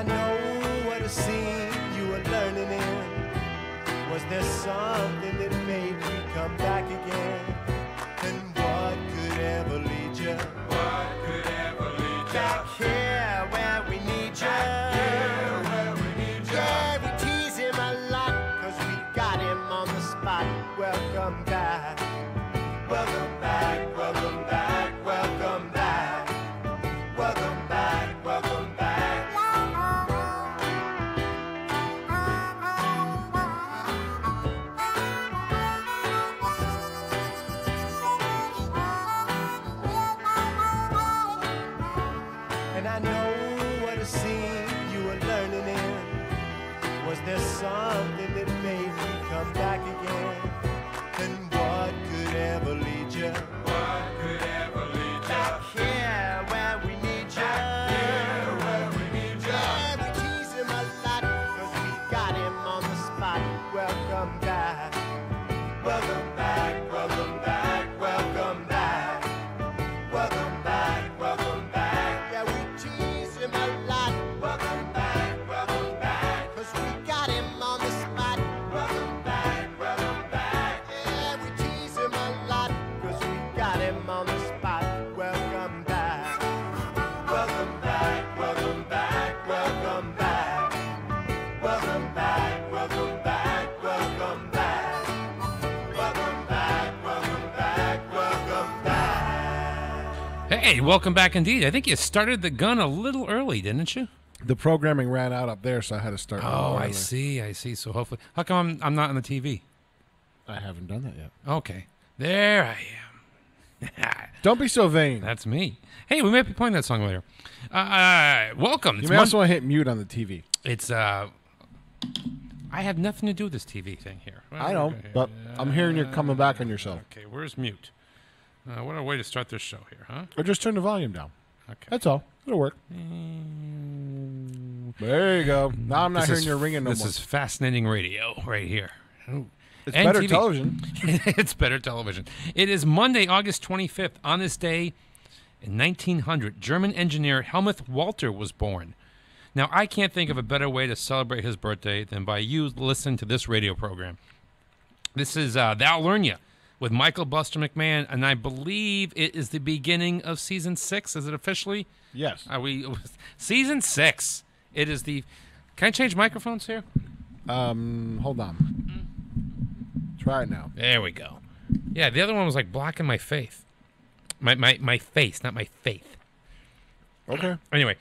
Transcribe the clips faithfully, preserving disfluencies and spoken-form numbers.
I know what a scene you were learning in. Was there something that made you come back again? And what could ever lead you? What could ever lead you? Back here where we need you. Back here where we need you. Yeah, we tease him a lot, cause we got him on the spot. Welcome back. Welcome back, welcome back, welcome back. Welcome back, welcome back. And I know what a scene you were learning in. Was there something that made you come back again? And what could ever lead you? What could ever lead you? Back here where we need you. Here where we need you. Yeah, we tease him a lot, cause we got him on the spot. Welcome back. Welcome back, welcome back, welcome back. Welcome back, welcome back. Yeah, we tease him a lot. Welcome back, welcome back. Cause we got him on the spot. Welcome back, welcome back. Yeah, we tease him a lot. Cause we got him on the spot. Welcome back. Welcome back, welcome back, welcome back. Welcome back, welcome back, welcome back. Welcome back, welcome back, welcome back. Hey, welcome back indeed. I think you started the gun a little early, didn't you? The programming ran out up there, so I had to start. Oh, I early. see, I see. So hopefully, how come I'm, I'm not on the T V? I haven't done that yet. Okay, there I am. Don't be so vain. That's me. Hey, we might be playing that song later. Uh, uh, welcome. You It's may Mon- also want to hit mute on the T V. It's uh, I have nothing to do with this T V thing here. I know, Okay. but I'm hearing you're coming back on yourself. Okay, where's mute? Uh, what a way to start this show here, huh? Or just turn the volume down. Okay. That's all. It'll work. There you go. Now I'm not This hearing is- your ringing no This more. is fascinating radio right here. Ooh. It's And better T V. television. It's better television. It is Monday, August twenty-fifth. On this day in nineteen hundred, German engineer Helmuth Walter was born. Now, I can't think of a better way to celebrate his birthday than by you listening to this radio program. This is uh, Thou Learn Ya with Michael Buster McMahon, and I believe it is the beginning of season six. Is it officially? Yes. Are we season six? It is the. Can I change microphones here? Um, hold on. Try it now. There we go. Yeah, the other one was like blocking my faith. My my my face, not my faith. Okay. Anyway,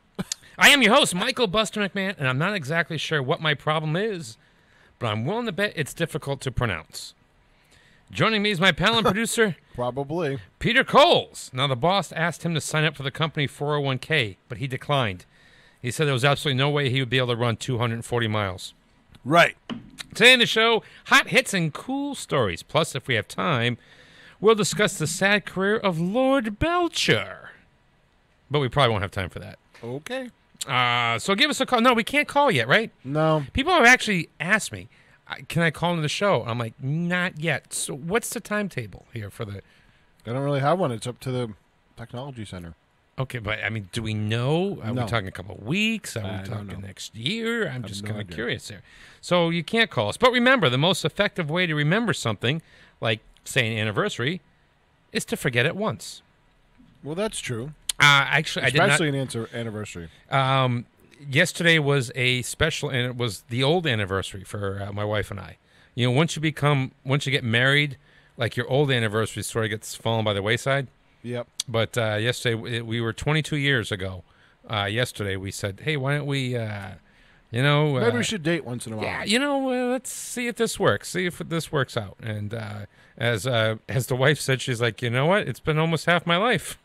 I am your host, Michael Buster McMahon, and I'm not exactly sure what my problem is, but I'm willing to bet it's difficult to pronounce. Joining me is my pal and producer, Probably. Peter Coles. Now, the boss asked him to sign up for the company four oh one k, but he declined. He said there was absolutely no way he would be able to run two hundred forty miles. Right. Today in the show, hot hits and cool stories. Plus, if we have time, we'll discuss the sad career of Lord Belcher. But we probably won't have time for that. Okay. Uh, so give us a call. No, we can't call yet, right? No. People have actually asked me, uh, can I call into the show? I'm like, not yet. So what's the timetable here for the... I don't really have one. It's up to the technology center. Okay, but I mean, do we know? Are No. we talking a couple of weeks? Are I we don't talking know. next year? I'm have just no kind of idea. curious there. So you can't call us. But remember, the most effective way to remember something, like, say, an anniversary, is to forget it once. Well, that's true. Uh, actually, I did not... Especially an answer anniversary. Um, yesterday was a special, and it was the old anniversary for uh, my wife and I. You know, once you become, once you get married, like your old anniversary sort of gets fallen by the wayside. Yep. But uh, yesterday, we were twenty-two years ago. Uh, yesterday, we said, hey, why don't we, uh, you know. Uh, Maybe we should date once in a while. Yeah, you know, uh, let's see if this works. See if this works out. And uh, as uh, as the wife said, she's like, you know what? It's been almost half my life.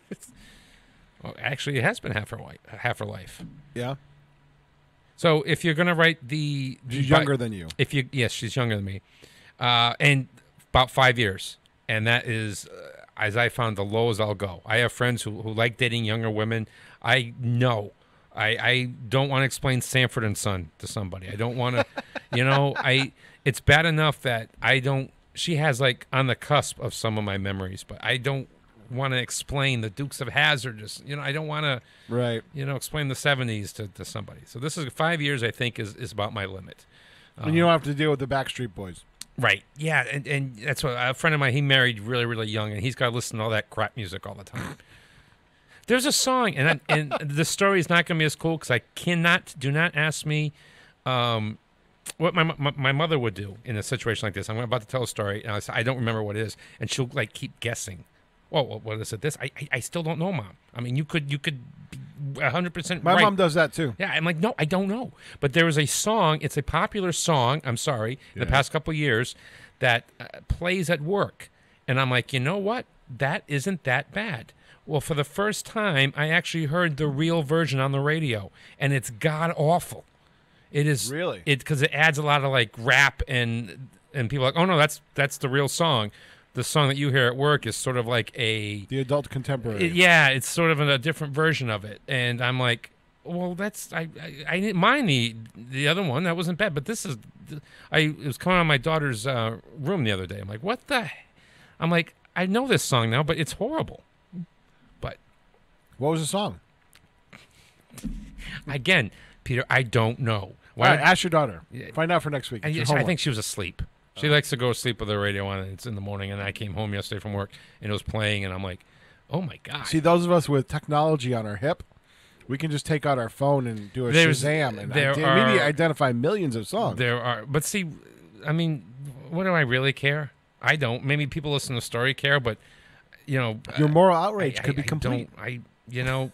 Well, actually, it has been half her life. Half her life. Yeah. So if you're going to write the... She's but- younger than you. If you Yes, she's younger than me. Uh, and about five years. And that is, uh, as I found, the low as I'll go. I have friends who, who like dating younger women. I know. I, I don't want to explain Sanford and Son to somebody. I don't want to, you know, I. It's bad enough that I don't... She has, like, on the cusp of some of my memories, but I don't want to explain the Dukes of Hazzard. Just you know, I don't want to Right. you know explain the seventies to, to somebody. So this is five years. I think is is about my limit. And you don't have to deal with the Backstreet Boys. Right. Yeah, and, and that's what a friend of mine, he married really, really young, and he's got to listen to all that crap music all the time. There's a song, and I, and the story is not going to be as cool because I cannot, do not ask me um, what my, my my mother would do in a situation like this. I'm about to tell a story, and I, say, I don't remember what it is, and she'll like keep guessing. Whoa, what, what is it? This? I, I I still don't know, Mom. I mean, you could you could be one hundred percent My right. mom does that too. Yeah, I'm like, no, I don't know. But there was a song, it's a popular song, I'm sorry, in the Yeah. past couple of years that uh, plays at work. And I'm like, you know what? That isn't that bad. Well, for the first time, I actually heard the real version on the radio, and it's god awful. It is Really? it because it adds a lot of like rap and and people are like, oh no, that's that's the real song. The song that you hear at work is sort of like a The adult contemporary. it- yeah, it's sort of a different version of it, and I'm like, well, that's I I, I didn't mind the the other one, that wasn't bad, but this is I it was coming on my daughter's uh, room the other day. I'm like, what the? I'm like, I know this song now, but it's horrible. But What was the song? again, Peter, I don't know. All Why? right, ask your daughter. Yeah. Find out for next week. I, It's your yes, I homework. think she was asleep. She likes to go to sleep with the radio on, and it's in the morning. And I came home yesterday from work, and it was playing, and I'm like, oh my god. See, those of us with technology on our hip, we can just take out our phone and do a There's- Shazam and there ide- maybe are- identify millions of songs. There are, but see, I mean, what do I really care? I don't. Maybe people listen to Story care, but you know, Your moral outrage I, could I- be I complete. don't- I, you know,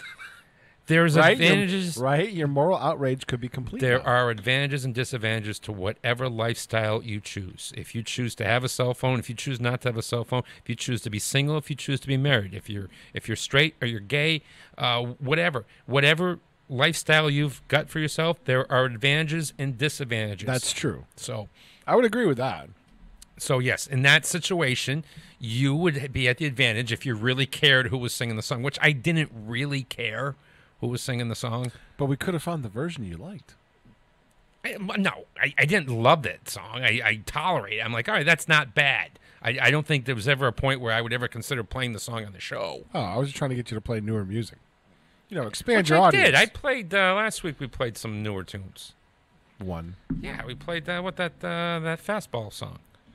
there's Right? Your- advantages. right? Your moral outrage could be complete. There now. are advantages and disadvantages to whatever lifestyle you choose. If you choose to have a cell phone, if you choose not to have a cell phone, if you choose to be single, if you choose to be married, if you're if you're straight or you're gay, uh, whatever, whatever lifestyle you've got for yourself, there are advantages and disadvantages. That's true. so. I would agree with that. So yes, in that situation, you would be at the advantage if you really cared who was singing the song, which I didn't really care who was singing the song. But we could have found the version you liked. I, no, I, I didn't love that song. I, I tolerate it. I'm like, all right, that's not bad. I, I don't think there was ever a point where I would ever consider playing the song on the show. Oh, I was just trying to get you to play newer music. You know, expand Which your I audience. did. I played uh, last week. We played some newer tunes. One. Yeah, we played uh, what that uh, that fastball song.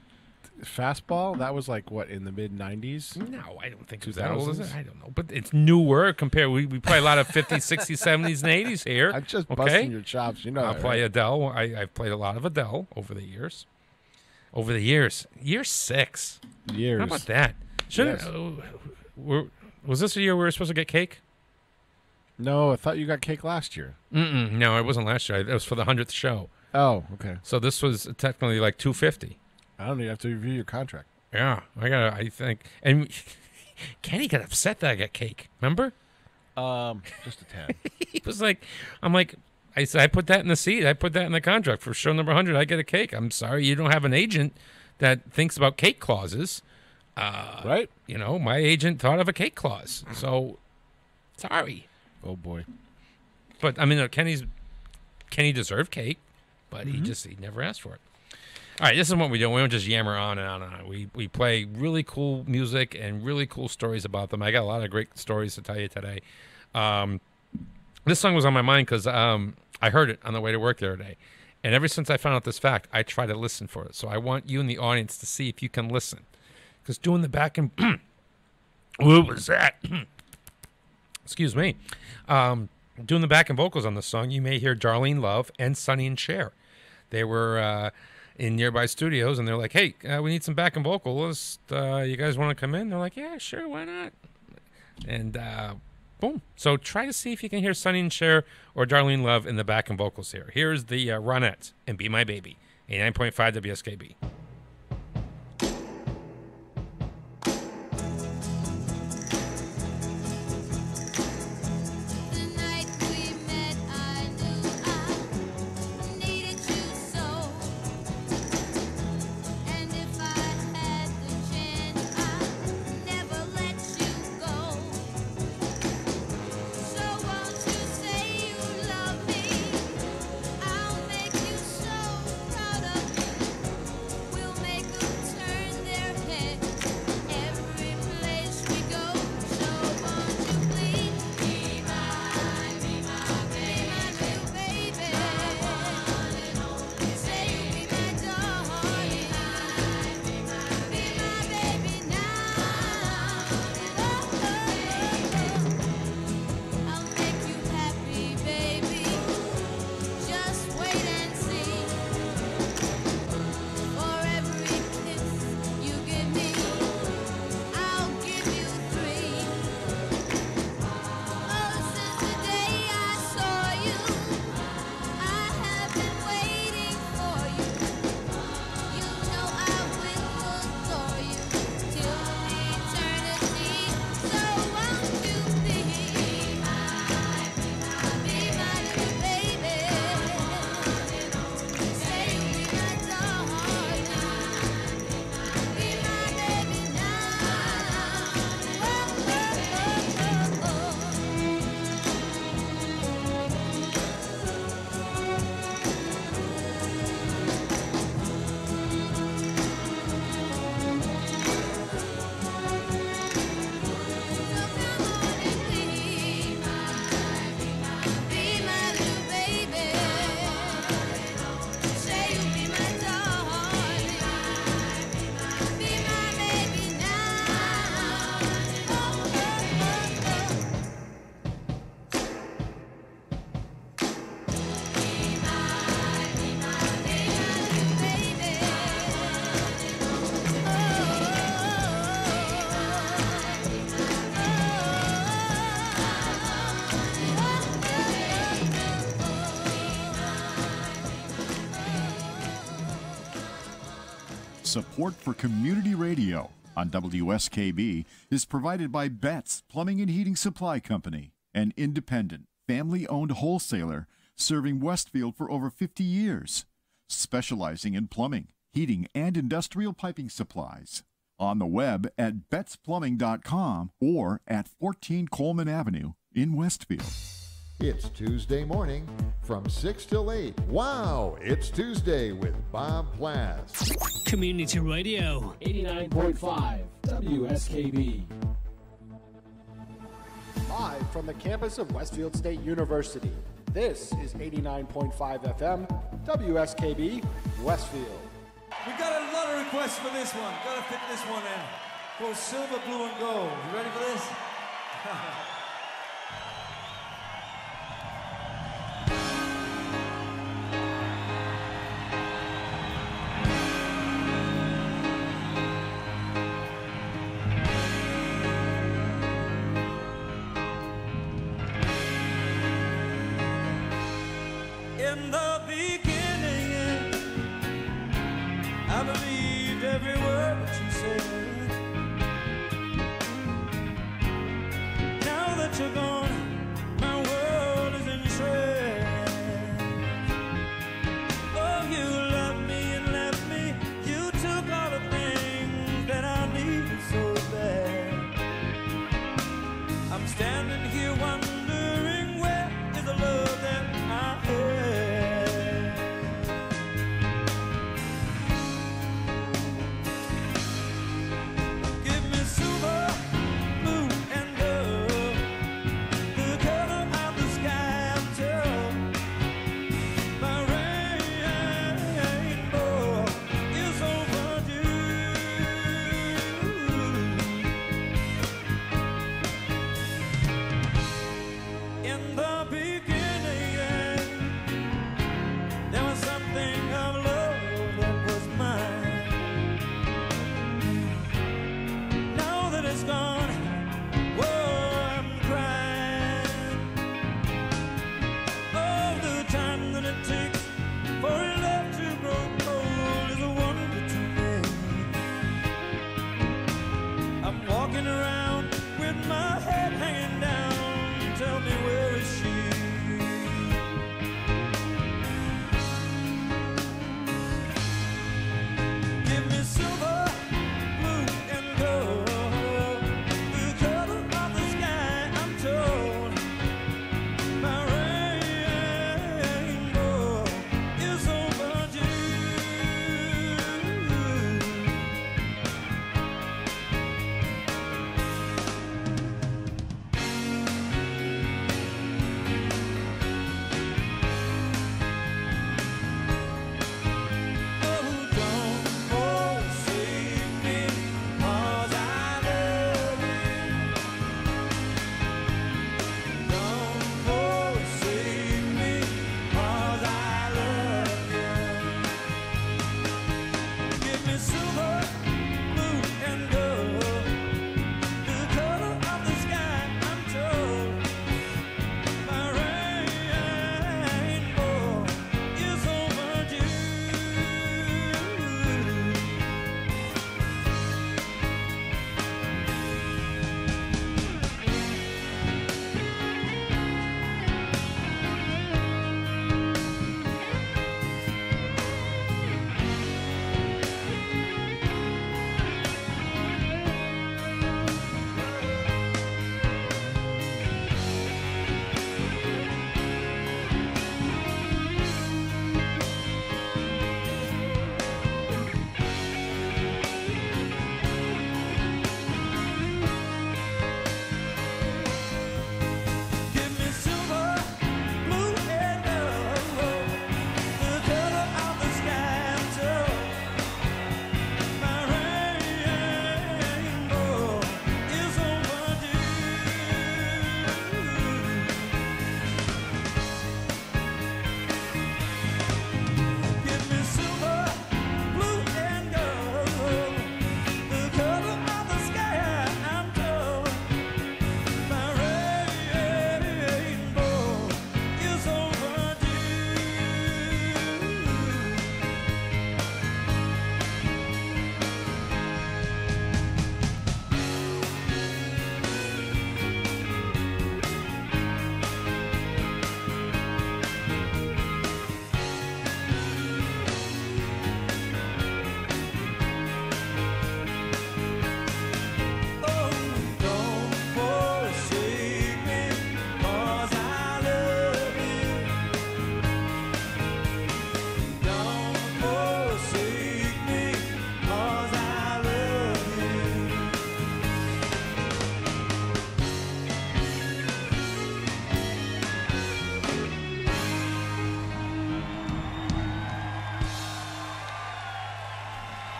Fastball? That was like, what, in the mid nineties? No, I don't think it was that old, is it? two thousands? I don't know. But it's newer compared. We, we play a lot of fifties, sixties, seventies, and eighties here. I'm just okay? busting your chops. You know I'll that, play right? Adele. I, I've played a lot of Adele over the years. Over the years. Year six. years. How about that? Shouldn't, Yes. uh, were, was this the year we were supposed to get cake? No, I thought you got cake last year. Mm-mm. No, it wasn't last year. It was for the hundredth show. Oh, okay. So this was technically like two fifty. I don't even have to review your contract. Yeah, I got. I think, and Kenny got upset that I got cake. Remember? Um, just a tad. He was like, "I'm like, I said I put that in the seat. I put that in the contract for show number hundred. I get a cake. I'm sorry, you don't have an agent that thinks about cake clauses. Uh, Right? You know, my agent thought of a cake clause. So sorry, Oh boy. but I mean, uh, Kenny's Kenny deserved cake, but Mm-hmm. he just he never asked for it." All right, this is what we do. We don't just yammer on and on and on. We we play really cool music and really cool stories about them. I got a lot of great stories to tell you today. Um, this song was on my mind because um, I heard it on the way to work the other day. And ever since I found out this fact, I try to listen for it. So I want you in the audience to see if you can listen. Because doing the back and... what was that? Excuse me. Um, doing the back and vocals on the song, you may hear Darlene Love and Sonny and Cher. They were... Uh, in nearby studios, and they're like, hey, uh, we need some back and vocals. Uh, you guys want to come in? They're like, yeah, sure, why not? And uh, boom. So try to see if you can hear Sonny and Cher or Darlene Love in the back and vocals here. Here's the uh, Ronettes and Be My Baby, eighty-nine point five W S K B. The night we met, I knew I needed you so. And if I had the chance, I'd never let you go. So won't you say you love me? I'll make you so proud of me. Support for community radio on W S K B is provided by Betts Plumbing and Heating Supply Company, an independent, family-owned wholesaler serving Westfield for over fifty years, specializing in plumbing, heating, and industrial piping supplies. On the web at betts plumbing dot com or at fourteen Coleman Avenue in Westfield. It's Tuesday morning from six till eight. Wow, it's Tuesday with Bob Plass. Community Radio. eighty-nine point five W S K B. Live from the campus of Westfield State University, this is eighty-nine point five F M, W S K B, Westfield. We got a lot of requests for this one. Gotta fit this one in. Called Silver, Blue, and Gold. You ready for this? In the beginning, I believed every word that you said. Now that you're gone, my world is in shreds. Oh, you loved me and left me. You took all the things that I needed so bad. I'm standing here wondering where is the love that I had.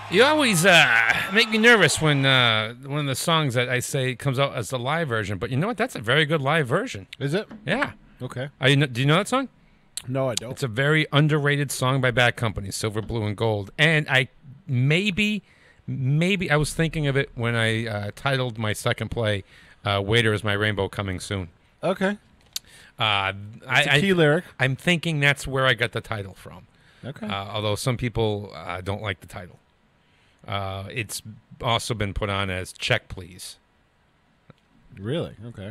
You always uh, make me nervous when uh, one of the songs that I say comes out as the live version. But you know what? That's a very good live version. Is it? Yeah. Okay. Are you, kn- do you know that song? No, I don't. It's a very underrated song by Bad Company, Silver, Blue, and Gold. And I maybe, maybe I was thinking of it when I uh, titled my second play, uh, Waiter is My Rainbow Coming Soon. Okay. Uh, It's I, a key I, lyric. I'm thinking that's where I got the title from. Okay. Uh, although some people uh, don't like the title. Uh, it's also been put on as Check Please. Really? Okay.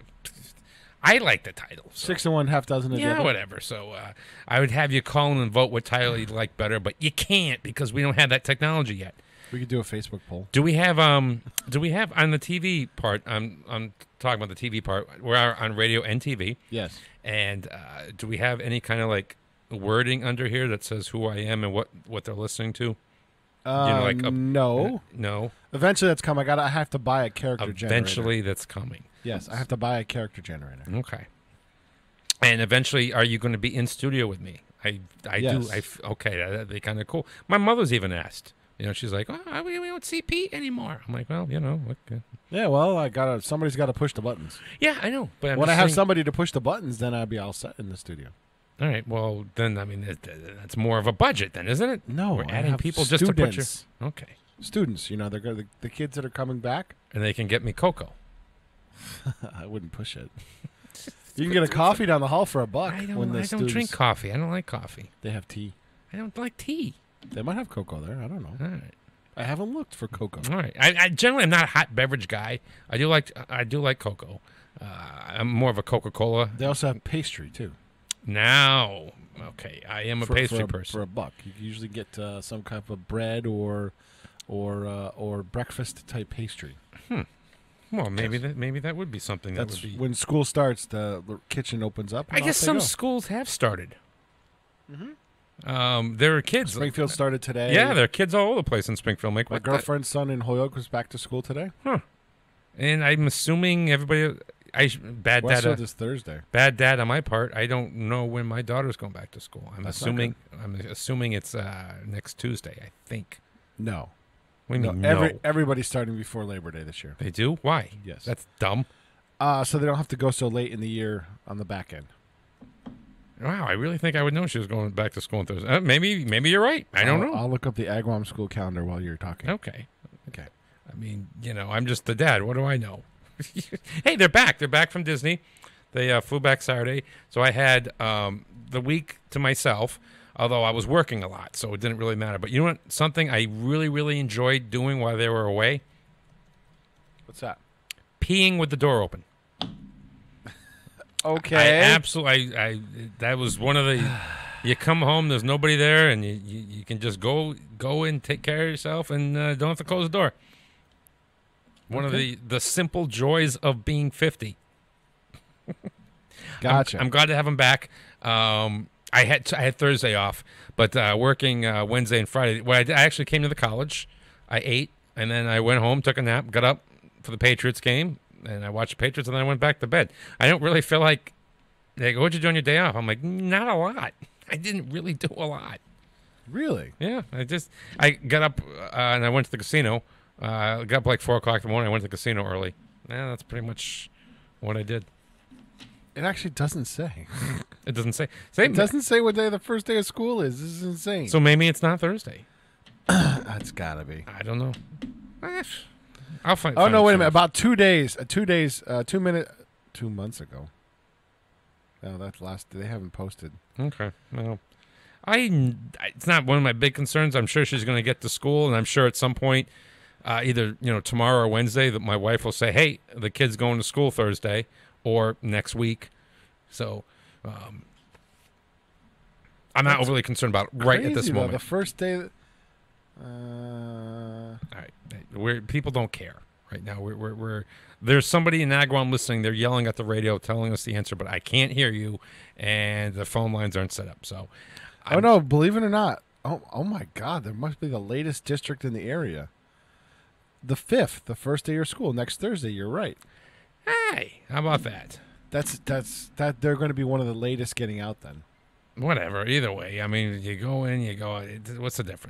I like the title. So. Six and one, half dozen of the Yeah, other. whatever. So uh, I would have you call in and vote what title you'd like better, but you can't because we don't have that technology yet. We could do a Facebook poll. Do we have um? Do we have on the T V part? I'm I'm talking about the T V part. We're on radio and T V. Yes. And uh, do we have any kind of like wording under here that says who I am and what, what they're listening to? Uh, you know, like a, no. No. Eventually, that's coming. I got. I have to buy a character generator. Eventually, that's coming. Yes, I have to buy a character generator. Okay. And eventually, are you going to be in studio with me? I I Yes. do. I f- okay, that, that'd be kind of cool. My mother's even asked. You know, she's like, "Oh, we, we don't see Pete anymore." I'm like, "Well, you know, okay." Yeah, well, I gotta. Somebody's got to push the buttons. Yeah, I know. But I'm when I just have saying- somebody to push the buttons, then I'll be all set in the studio. All right. Well, then I mean, it, that's more of a budget, then, isn't it? No, we're I adding have people just to put your. students. Okay. Students, you know, they're gonna, the, the kids that are coming back. And they can get me cocoa. I wouldn't push it. You can get a coffee down the hall for a buck. I don't. when the I don't students, drink coffee. I don't like coffee. They have tea. I don't like tea. They might have cocoa there. I don't know. All right. I haven't looked for cocoa. All right. I, I generally am not a hot beverage guy. I do like I do like cocoa. Uh, I'm more of a Coca-Cola. They also have pastry too. Now, okay, I am a for, pastry for a, person. For a buck, you can usually get uh, some type of bread or or uh, or breakfast type pastry. Hmm. Well, maybe that maybe that would be something that That's would be. when school starts. The the kitchen opens up. I and guess off they some go. schools have started. Mm-hmm. Um, there are kids. Springfield started today. Yeah, there are kids all over the place in Springfield. Like, My what the- girlfriend's son in Holyoke was back to school today. Huh. And I'm assuming everybody. I sh- bad dad. Westfield is Thursday. Bad dad on my part. I don't know when my daughter's going back to school. I'm That's not assuming. I'm assuming it's uh, next Tuesday. I think. No. What do you No, mean, every, no? Everybody's starting before Labor Day this year. They do? Why? Yes. That's dumb. Uh, so they don't have to go so late in the year on the back end. Wow, I really think I would know she was going back to school on Thursday. Uh, maybe, maybe you're right. I don't I'll, know. I'll look up the Agawam school calendar while you're talking. Okay. Okay. I mean, you know, I'm just the dad. What do I know? Hey, they're back. They're back from Disney. They uh, flew back Saturday. So I had um, the week to myself, although I was working a lot, so it didn't really matter. But you know what? Something I really, really enjoyed doing while they were away? What's that? Peeing with the door open. Okay. I absolutely. I, I that was one of the. You come home, there's nobody there, and you, you, you can just go go and take care of yourself, and uh, don't have to close the door. One of Okay. the the simple joys of being fifty. Gotcha. I'm, I'm glad to have him back. Um, I had I had Thursday off, but uh, working uh, Wednesday and Friday. Well, I, did- I actually came to the college. I ate, and then I went home, took a nap, got up for the Patriots game, and I watched the Patriots, and then I went back to bed. I don't really feel like. They go, what'd you do on your day off? I'm like, not a lot. I didn't really do a lot. Really? Yeah, I just I got up uh, and I went to the casino. Uh, got up like four o'clock in the morning. I went to the casino early. Yeah, that's pretty much what I did. It actually doesn't say. It doesn't say. say It doesn't say what day the first day of school is. This is insane. So maybe it's not Thursday. That's gotta be. I don't know. Eh, I'll find. Oh find no! it Wait a soon. minute. About two days. Uh, two days. Uh, two minute. Two months ago. No, that's last. They haven't posted. Okay. Well, I it's not one of my big concerns. I'm sure she's going to get to school, and I'm sure at some point, uh, either you know tomorrow or Wednesday, that my wife will say, "Hey, the kid's going to school Thursday," or next week. So, um, I'm not That's overly concerned about it right at this Crazy, though. moment. The first day. That, uh, All right, we're, people don't care right now. We're, we're, we're there's somebody in Agawam listening. They're yelling at the radio, telling us the answer, but I can't hear you, and the phone lines aren't set up. So, oh I'm- no! Believe it or not. Oh, oh my God! There must be the latest district in the area. The fifth, the first day of school, next Thursday. You're right. Hey, how about that? That's that's that. They're going to be one of the latest getting out then. Whatever. Either way, I mean, you go in, you go. It, what's the difference?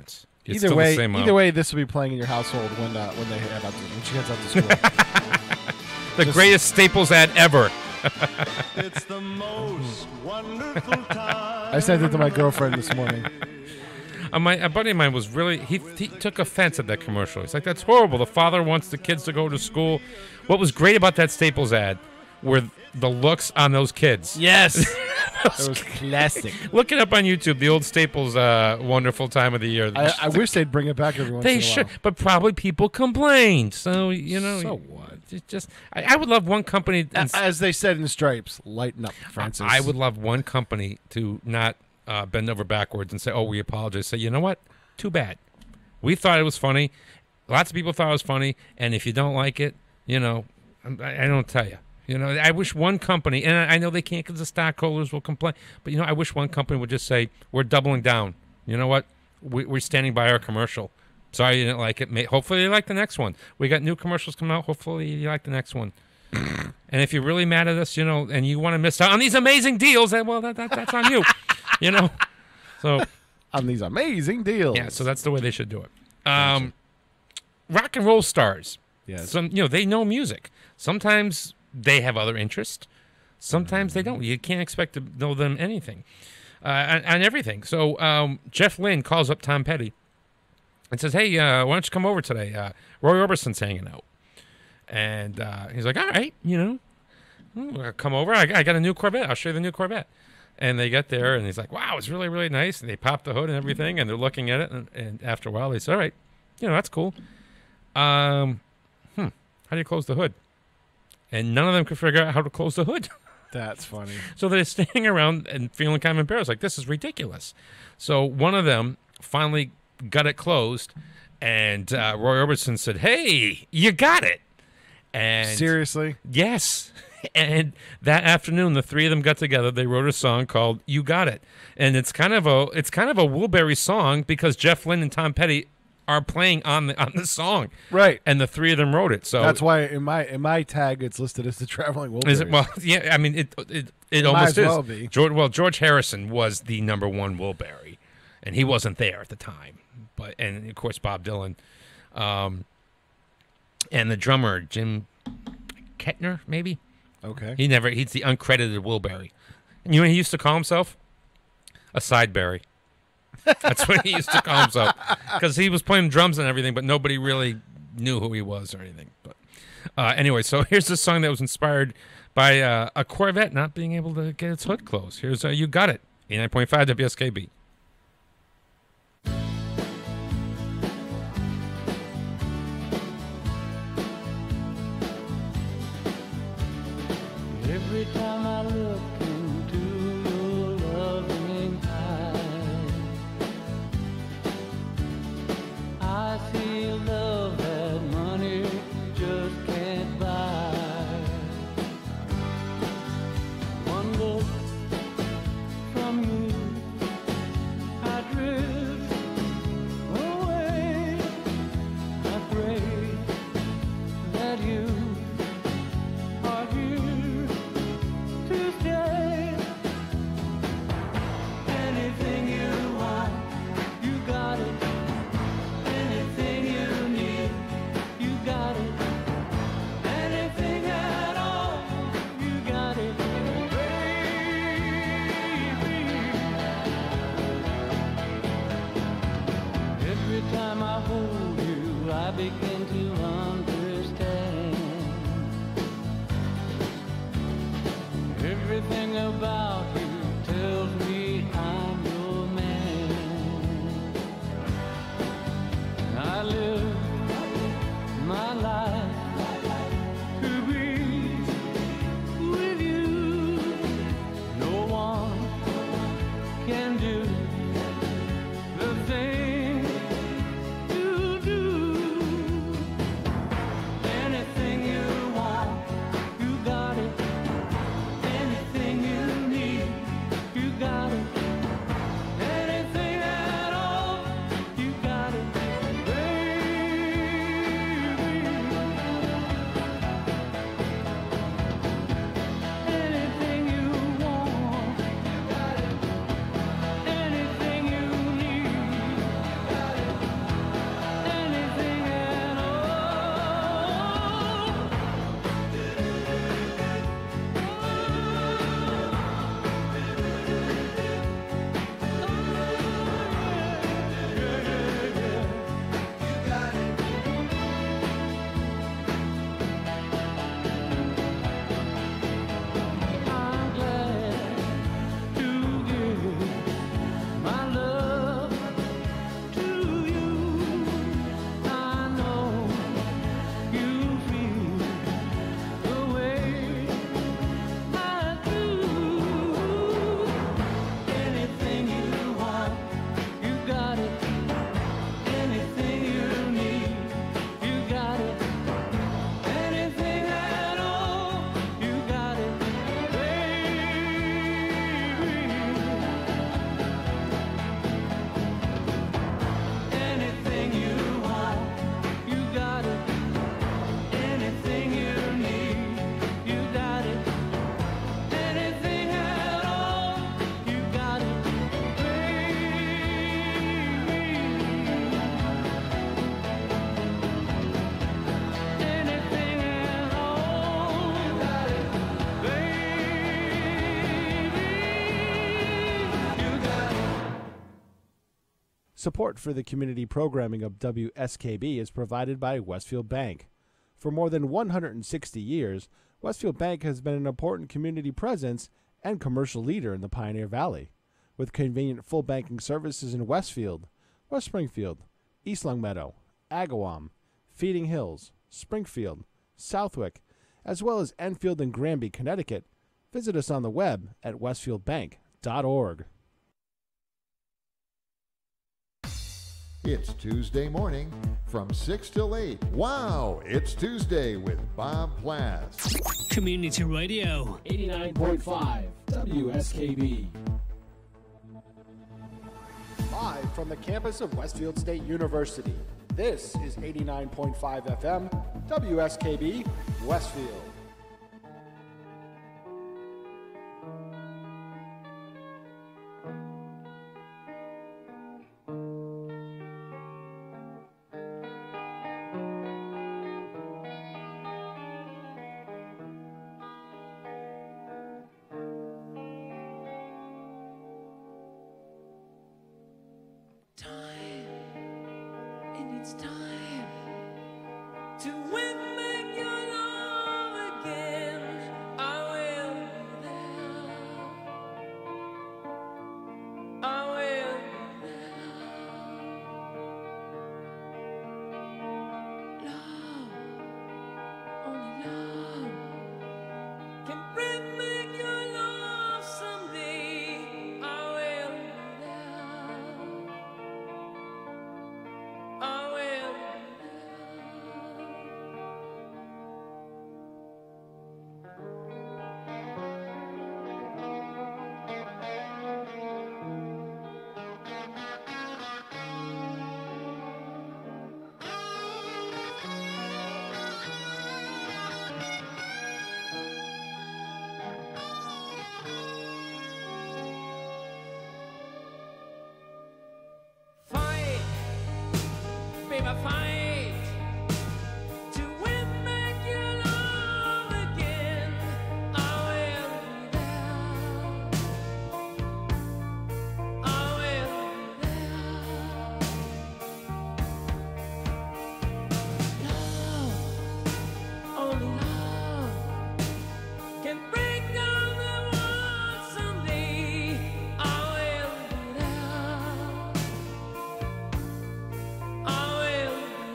It's Either still way, the same either mom. way, this will be playing in your household when uh, when they head out to, when she heads out to school. The Just- greatest Staples ad ever. It's the most wonderful time. I sent it to my girlfriend this morning. Uh, my a buddy of mine was really he, he took offense at that commercial. He's like, "That's horrible. The father wants the kids to go to school." What was great about that Staples ad were the looks on those kids. Yes, it was classic. Look it up on YouTube. The old Staples uh, wonderful time of the year. I, I wish they'd bring it back every once They in a should, while. but probably people complained. So you know, So what? It just I, I would love one company. A- As they said in Stripes, lighten up, Francis. I would love one company to not uh, bend over backwards and say, "Oh, we apologize." Say, you know what? Too bad. We thought it was funny. Lots of people thought it was funny, and if you don't like it, you know, I, I don't tell you. You know, I wish one company, and I I know they can't because the stockholders will complain, but you know, I wish one company would just say, "We're doubling down." You know what? We, we're standing by our commercial. Sorry you didn't like it. May, hopefully you like the next one. We got new commercials coming out. Hopefully you like the next one. And if you're really mad at us, you know, and you want to miss out on these amazing deals, then, well, that, that that's on you. You know, so on these amazing deals. yeah. So that's the way they should do it. Um, rock and roll stars. Yes. Some you know they know music. Sometimes they have other interests. Sometimes they don't. You can't expect to know them anything, uh, on, on everything. So um, Jeff Lynne calls up Tom Petty and says, "Hey, uh, why don't you come over today? Uh, Roy Orbison's hanging out." And uh, he's like, "All right, you know, I'll come over. I, I got a new Corvette. I'll show you the new Corvette." And they get there, and he's like, "Wow, it's really, really nice." And they pop the hood and everything, and they're looking at it. And, and after a while, they say, "All right, you know, that's cool. Um, hmm, how do you close the hood?" And none of them could figure out how to close the hood. That's funny. So they're standing around and feeling kind of embarrassed, like, this is ridiculous. So one of them finally got it closed, and uh, Roy Orbison said, "Hey, you got it." And Seriously? yes. And that afternoon, the three of them got together. They wrote a song called "You Got It," and it's kind of a it's kind of a Woolberry song because Jeff Lynne and Tom Petty are playing on the on the song, Right. and the three of them wrote it. So That's why in my in my tag it's listed as the Traveling Wilburys. is it? Well, yeah. I mean, it it, it Might almost as is. well be. George, well, George Harrison was the number one Woolberry, and he wasn't there at the time. But and of course Bob Dylan, um, and the drummer Jim Kettner, maybe. Okay. He never. He's the uncredited Woolberry. And you know what he used to call himself? A sideberry. That's what he used to call himself because he was playing drums and everything, but nobody really knew who he was or anything. But uh, anyway, so here's a song that was inspired by uh, a Corvette not being able to get its hood closed. Here's uh, "You Got It," eighty-nine point five W S K B. Every time I look into your loving eyes, I see love that money just can't buy. One look from you, I drift away. I pray that you are here to stay. Anything you want, you got it. Anything you need, you got it. Anything at all, you got it, baby. Every time I hold you, I begin to understand. Everything about you tells me I'm your man. I live my life to be with you. No one can do the thing you do. Anything you want, you got it. Anything you need. Support for the community programming of W S K B is provided by Westfield Bank. For more than one hundred sixty years, Westfield Bank has been an important community presence and commercial leader in the Pioneer Valley, with convenient full banking services in Westfield, West Springfield, East Longmeadow, Agawam, Feeding Hills, Springfield, Southwick, as well as Enfield and Granby, Connecticut. Visit us on the web at westfield bank dot org. It's Tuesday morning from six till eight. Wow, it's Tuesday with Bob Plass. Community Radio. eighty-nine point five W S K B. Live from the campus of Westfield State University, this is eighty-nine point five F M, W S K B, Westfield. I will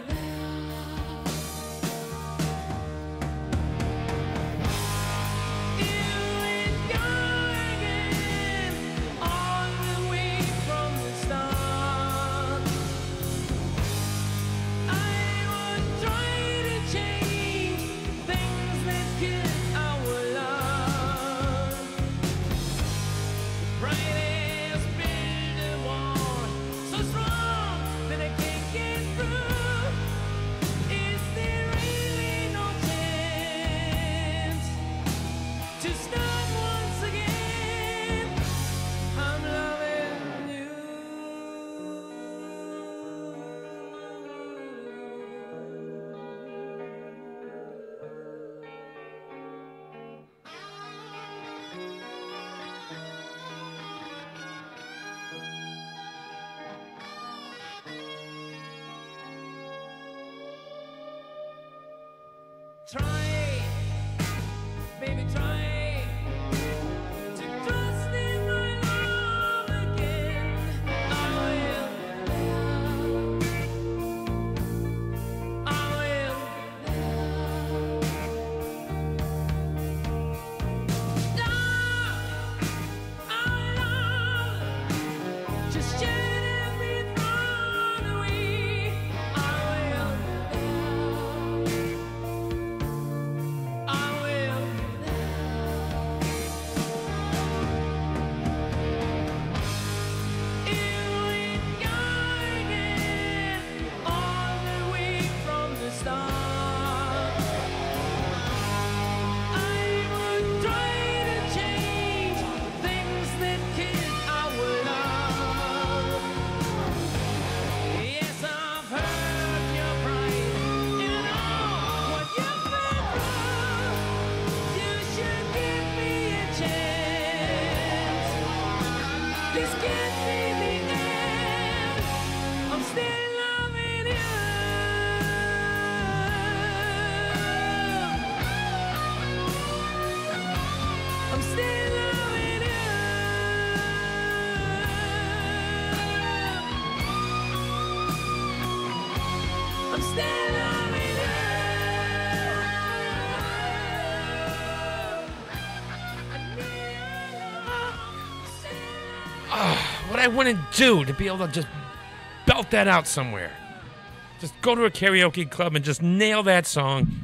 What I want to do to be able to just belt that out somewhere. Just go to a karaoke club and just nail that song.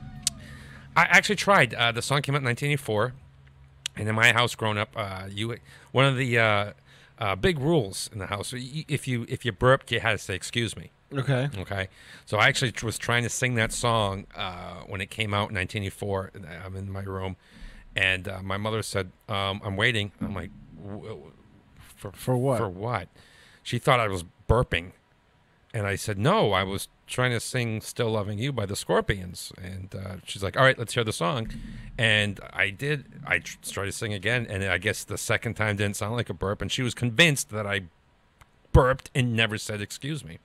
I actually tried. Uh, the song came out in nineteen eighty-four. And in my house growing up, uh, you one of the uh, uh, big rules in the house, if you if you burped, you had to say, excuse me. Okay. Okay. So I actually was trying to sing that song uh, when it came out in nineteen eighty-four. I'm in my room. And uh, my mother said, um, I'm waiting. I'm like, for, for what? For what? She thought I was burping. And I said, no, I was trying to sing Still Loving You by the Scorpions. And uh, she's like, all right, let's hear the song. And I did. I tr- tried to sing again. And I guess the second time didn't sound like a burp. And she was convinced that I burped and never said, excuse me.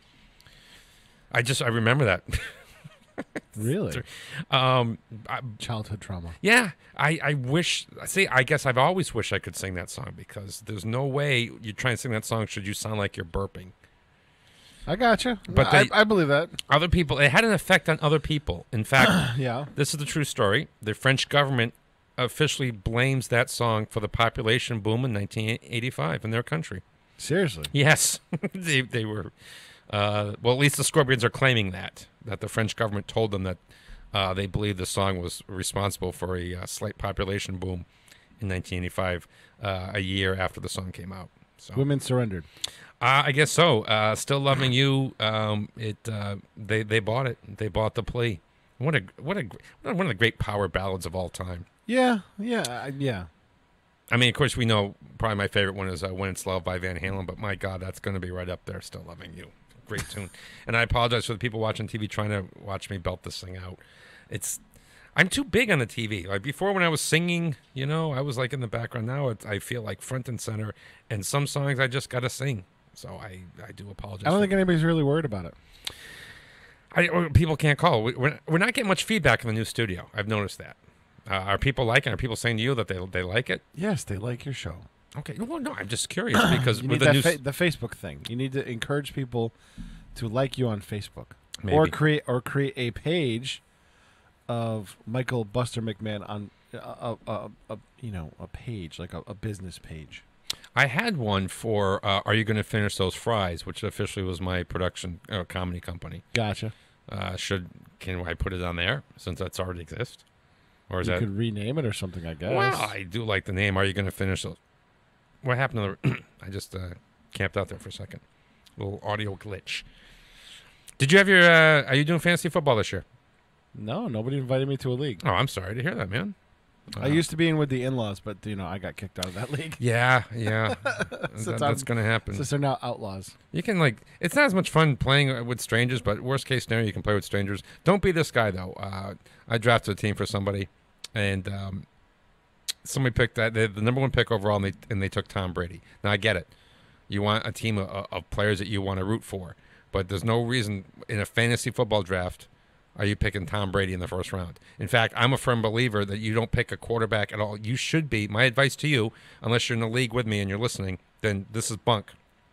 I just, I remember that. Really? Um, I, Childhood trauma. Yeah. I, I wish, see, I guess I've always wished I could sing that song because there's no way you try and sing that song should you sound like you're burping. I gotcha. But I, they, I believe that. Other people, it had an effect on other people. In fact, yeah. This is the true story. The French government officially blames that song for the population boom in nineteen eighty-five in their country. Seriously? Yes. they, they were, uh, well, at least the Scorpions are claiming that, that the French government told them that uh, they believed the song was responsible for a uh, slight population boom in nineteen eighty-five, uh, a year after the song came out. So. Women surrendered. Uh, I guess so. Uh, Still Loving You. Um, it. Uh, they they bought it. They bought the plea. What a what a one of the great power ballads of all time. Yeah, yeah, uh, yeah. I mean, of course, we know probably my favorite one is uh, "When It's Love" by Van Halen. But my God, that's going to be right up there. Still Loving You. Great tune. And I apologize for the people watching T V trying to watch me belt this thing out. It's. I'm too big on the T V. Like before, when I was singing, you know, I was like in the background. Now it's, I feel like front and center. And some songs I just got to sing. So I, I do apologize. I don't think anybody's really worried about it. I, people can't call. We, we're, we're not getting much feedback in the new studio. I've noticed that. Uh, are people liking it? Are people saying to you that they they like it? Yes, they like your show. Okay. Well, no, I'm just curious because you with need the that new fa- the Facebook thing. You need to encourage people to like you on Facebook, Maybe. or create or create a page of Michael Buster McMahon on a, a, a, a you know a page like a, a business page. I had one for uh, Are You Going to Finish Those Fries, which officially was my production uh, comedy company. Gotcha. Uh, should can I put it on there since that's already exists? Or is you that could rename it or something, I guess. Well, I do like the name. Are You Going to Finish Those? What happened to the? I just uh, camped out there for a second. Little audio glitch. Did you have your? Uh, are you doing fantasy football this year? No, nobody invited me to a league. Oh, I'm sorry to hear that, man. Uh, I used to be in with the in-laws, but you know I got kicked out of that league. Yeah, yeah, that, that's going to happen. Since they're now outlaws. You can like, it's not as much fun playing with strangers, but worst case scenario, you can play with strangers. Don't be this guy though. Uh, I drafted a team for somebody, and um, somebody picked that the, the number one pick overall, and they and they took Tom Brady. Now I get it. You want a team of, of players that you want to root for, but there's no reason in a fantasy football draft. Are you picking Tom Brady in the first round? In fact, I'm a firm believer that you don't pick a quarterback at all. You should be. My advice to you, unless you're in the league with me and you're listening, then this is bunk.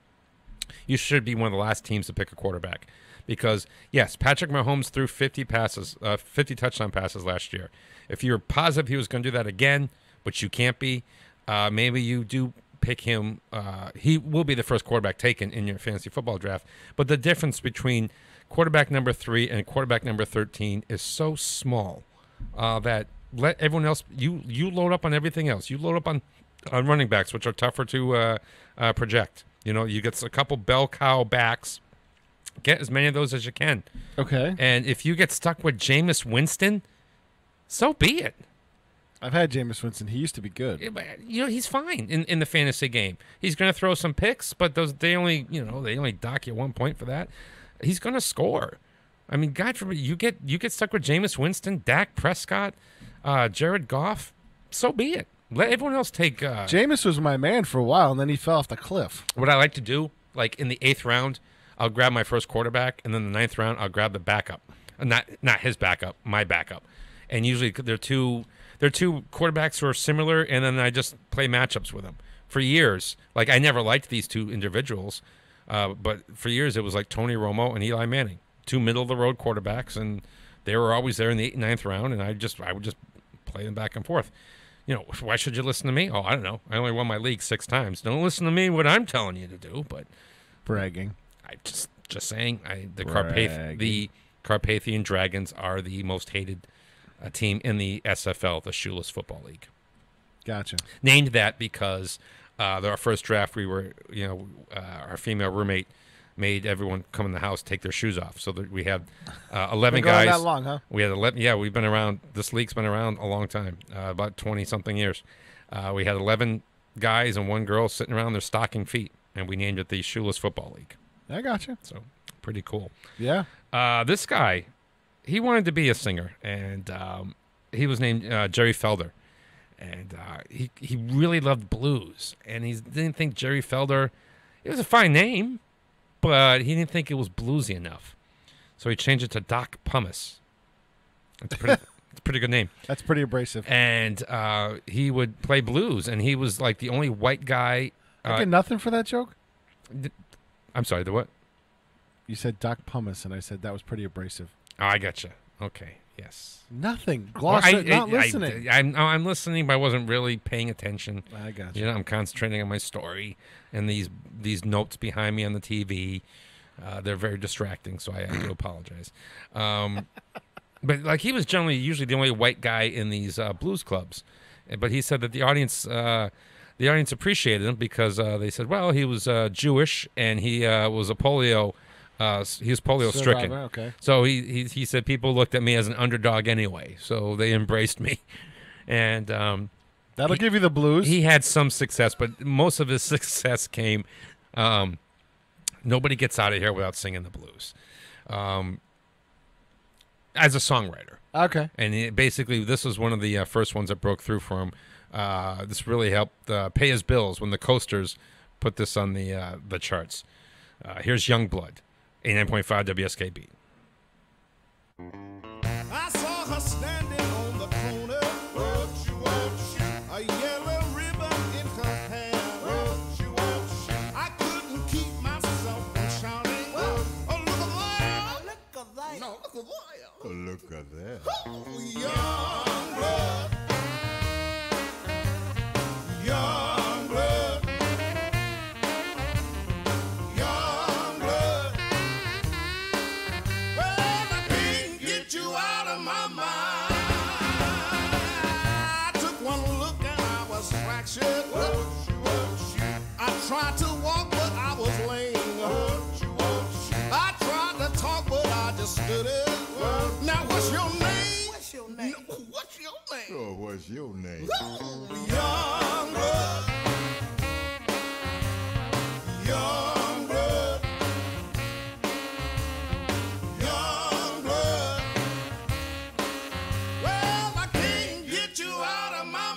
You should be one of the last teams to pick a quarterback. Because, yes, Patrick Mahomes threw fifty passes, uh, fifty touchdown passes last year. If you're positive he was going to do that again, which you can't be, uh, maybe you do pick him. Uh, he will be the first quarterback taken in your fantasy football draft. But the difference between quarterback number three and quarterback number thirteen is so small uh, that let everyone else, you you load up on everything else. You load up on, on running backs, which are tougher to uh, uh, project. You know, you get a couple bell cow backs. Get as many of those as you can. Okay. And if you get stuck with Jameis Winston, so be it. I've had Jameis Winston. He used to be good. You know, he's fine in, in the fantasy game. He's going to throw some picks, but those they only, you know, they only dock you one point for that. He's going to score. I mean, God forbid, you get you get stuck with Jameis Winston, Dak Prescott, uh, Jared Goff, so be it. Let everyone else take... Uh, Jameis was my man for a while, and then he fell off the cliff. What I like to do, like in the eighth round, I'll grab my first quarterback, and then the ninth round, I'll grab the backup. Uh, not not his backup, my backup. And usually they're two, they're two quarterbacks who are similar, and then I just play matchups with them. For years, like I never liked these two individuals, uh, but for years it was like Tony Romo and Eli Manning. two middle of the road quarterbacks, and they were always there in the eighth and ninth round, and I just I would just play them back and forth. You know, why should you listen to me? Oh, I don't know. I only won my league six times. Don't listen to me what I'm telling you to do. But bragging. I just just saying. I the Carpath the Carpathian Dragons are the most hated uh, team in the S F L, the Shoeless Football League. Gotcha. Named that because uh, our first draft, we were you know uh, our female roommate made everyone come in the house take their shoes off, so that we had uh, eleven Been going guys. that long, huh? We had eleven. Yeah, we've been around. This league's been around a long time, uh, about twenty something years. Uh, we had eleven guys and one girl sitting around their stocking feet, and we named it the Shoeless Football League. I gotcha. So pretty cool. Yeah. Uh, this guy, he wanted to be a singer, and um, he was named uh, Jerry Felder, and uh, he he really loved blues, and he didn't think Jerry Felder. It was a fine name, but he didn't think it was bluesy enough, so he changed it to Doc Pumice. It's pretty. It's a pretty good name. That's pretty abrasive. And uh, he would play blues, and he was like the only white guy. I Uh, get nothing for that joke. th- I'm sorry. The what? You said Doc Pumice, and I said that was pretty abrasive. Oh, I gotcha. Okay. Yes. Nothing. Well, Gloss I- it, not I- listening. I, am I'm listening, but I wasn't really paying attention. I got you. You know, I'm concentrating on my story and these these notes behind me on the T V. Uh, they're very distracting, so I, I do apologize. Um, but like he was generally usually the only white guy in these uh, blues clubs, but he said that the audience uh, the audience appreciated him because uh, they said, well, he was uh, Jewish and he uh, was a polio. Uh, s- he was polio stricken. Survivor, okay. So he, he he said people looked at me as an underdog anyway, so they embraced me, and um, That'll he- give you the blues. He had some success, but most of his success came. Um, nobody gets out of here without singing the blues. Um, as a songwriter, Okay. and it, basically this was one of the uh, first ones that broke through for him. Uh, this really helped uh, pay his bills when the Coasters put this on the uh, the charts. Uh, here's Young Blood, eighty-nine point five W S K B. I saw her standing on the corner, a yellow ribbon in her hair. I couldn't keep myself from shouting, oh, look at there. Look at there. No, look at there. Look at that. Oh, young blood. Young blood. Young blood. Well, I can't get you out of my mind. I took one look and I was fractured. I tried to walk, but I was lame. I tried to talk, but I just stood it. Now, what's your name? What's your name? What's your name? Oh, what's your name? Young blood. Young blood. Young blood. Well, I can't get you out of my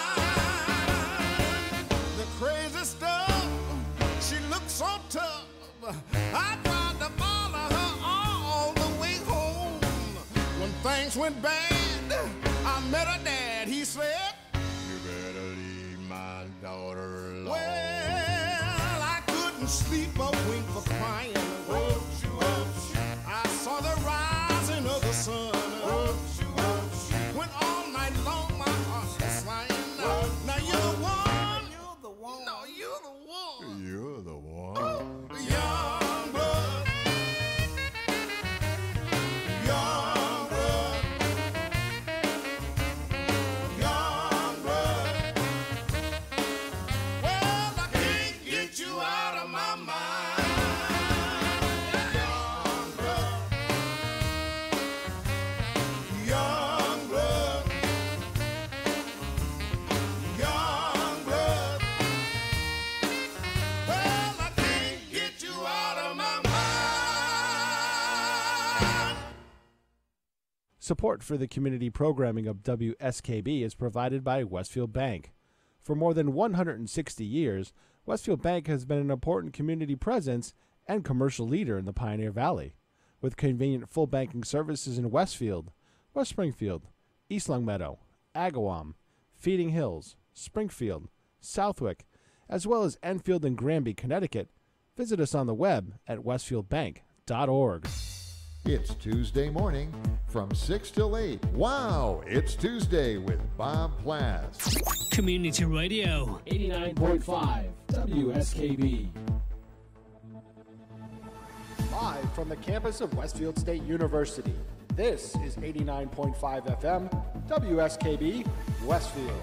mind. The crazy stuff, she looks so tough. I tried to follow her all the way home. When things went bad, I met her dad. He said, You better leave my daughter alone. well, I couldn't sleep a wink for crying. I saw the rising of the sun. When all night long my heart was flying. Now you're the one. You're the one. No, you're the one. You're the one. Young blood. Young blood. Young blood. Well, I can't get you out of my mind. Young blood. Young blood. Young blood. Well, I can't get you out of my mind. Support for the community programming of W S K B is provided by Westfield Bank. For more than one hundred sixty years, Westfield Bank has been an important community presence and commercial leader in the Pioneer Valley. With convenient full banking services in Westfield, West Springfield, East Longmeadow, Agawam, Feeding Hills, Springfield, Southwick, as well as Enfield and Granby, Connecticut, visit us on the web at westfield bank dot org. It's Tuesday morning from six till eight. Wow, it's Tuesday with Bob Plass. Community Radio. eighty-nine point five W S K B. Live from the campus of Westfield State University, this is eighty-nine point five F M, W S K B, Westfield.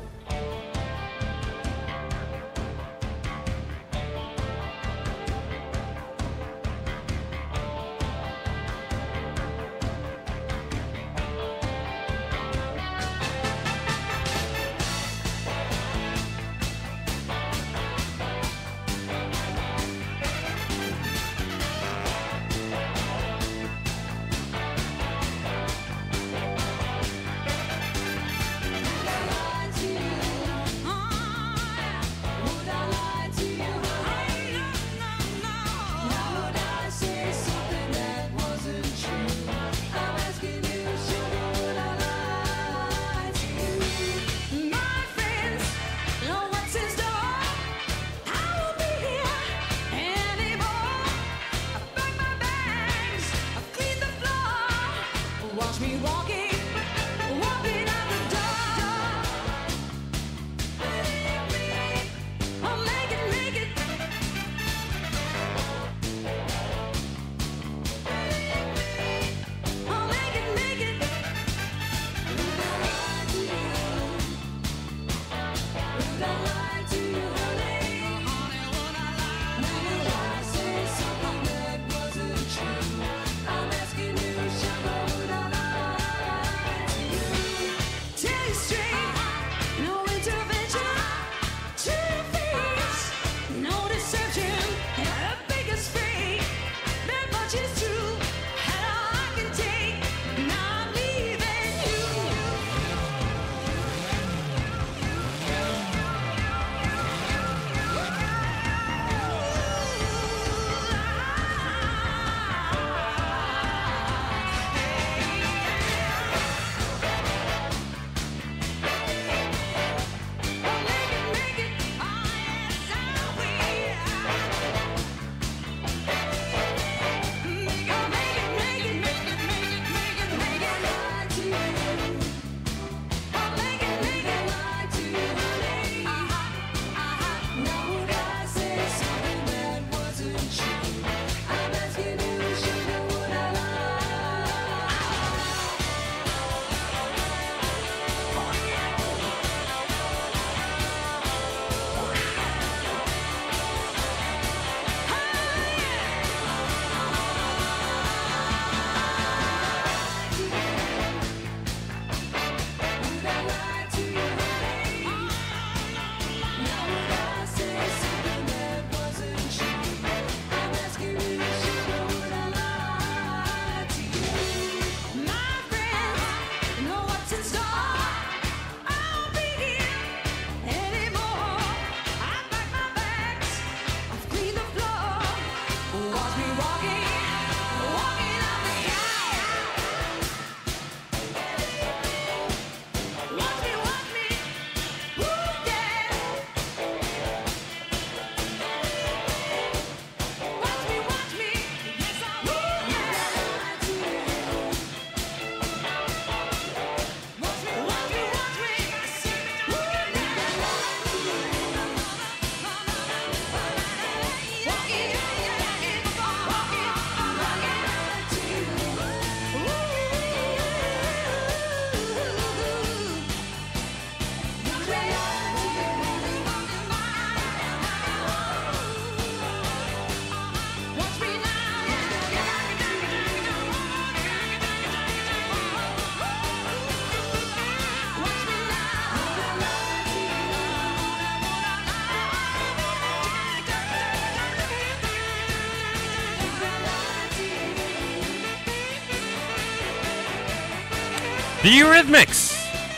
The Eurythmics.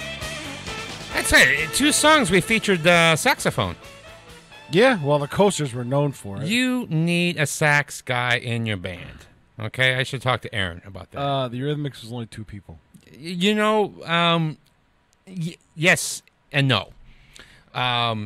That's it. Two songs we featured uh, saxophone. Yeah, well, the Coasters were known for it. You need a sax guy in your band. Okay, I should talk to Aaron about that. Uh, the Eurythmics was only two people. Y- You know, um, y- yes and no. Um,